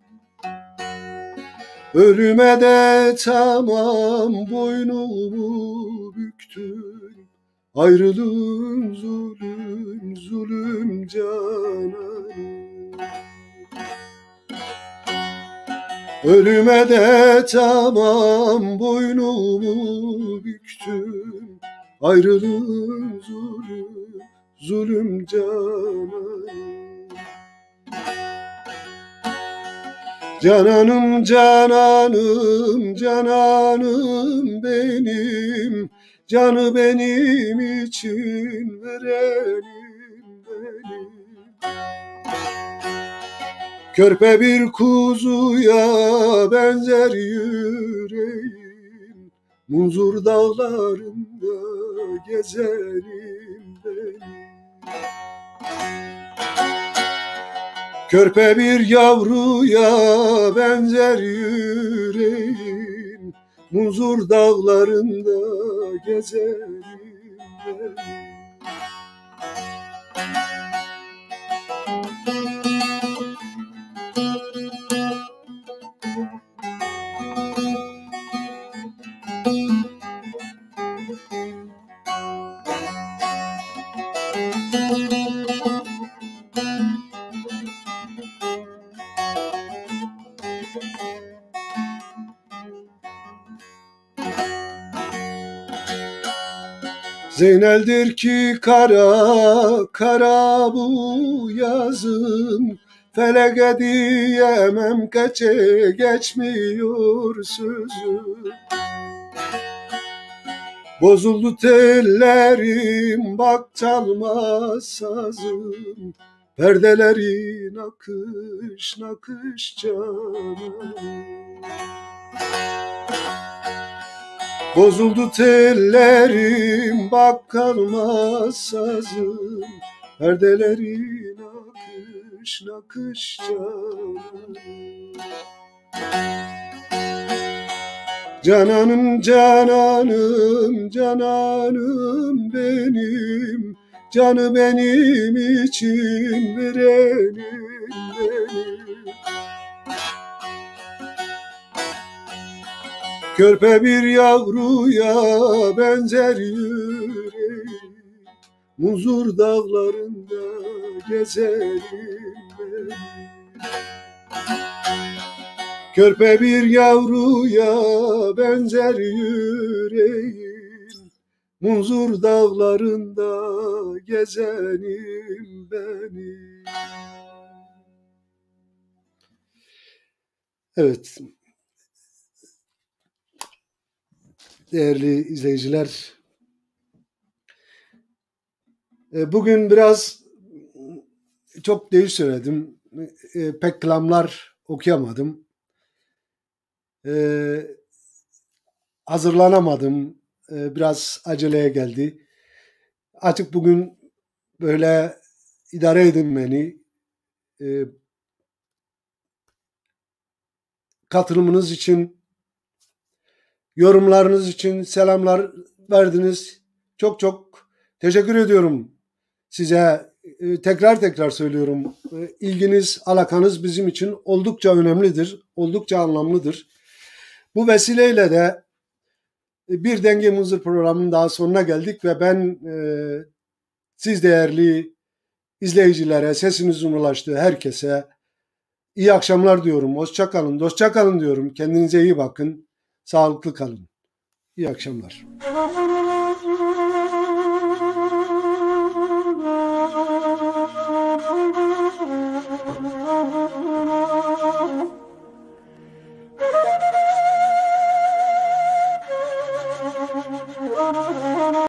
Ölüme de tamam boynumu büktüm, ayrılığın zulüm zulüm cananım. Ölüme de tamam boynumu büktüm, ayrılığın zulüm cananım. Cananım cananım cananım benim, canı benim için verenim benim. Körpe bir kuzuya benzer yüreğim, Munzur dağlarında gezerim benim. Körpe bir yavruya benzer yüreğim, Munzur dağlarında gezerim benim. Zeyneldir ki kara kara bu yazım, feleke diyemem geçmiyor sözüm. Bozuldu tellerim, bak çalmaz sazım, perdelerin nakış nakış canım. Bozuldu tellerim, bak kalmaz sazım, perdelerin nakış nakış canım. Cananım cananım cananım benim, canı benim için verenim benim. Körpe bir yavruya benzer yüreğim, Munzur dağlarında gezerim benim. Körpe bir yavruya benzer yüreğim, Munzur dağlarında gezerim benim. Evet, değerli izleyiciler, bugün biraz çok değil söyledim, pek kelamlar okuyamadım. Hazırlanamadım, biraz aceleye geldi. Artık bugün böyle idare edin beni. Katılımınız için, yorumlarınız için, selamlar verdiniz. Çok çok teşekkür ediyorum size. Tekrar söylüyorum. İlginiz, alakanız bizim için oldukça önemlidir, oldukça anlamlıdır. Bu vesileyle de bir Denge Munzur programının daha sonuna geldik ve ben siz değerli izleyicilere, sesinizin ulaştığı herkese iyi akşamlar diyorum. Hoşça kalın, dostça kalın diyorum. Kendinize iyi bakın. Sağlıklı kalın. İyi akşamlar.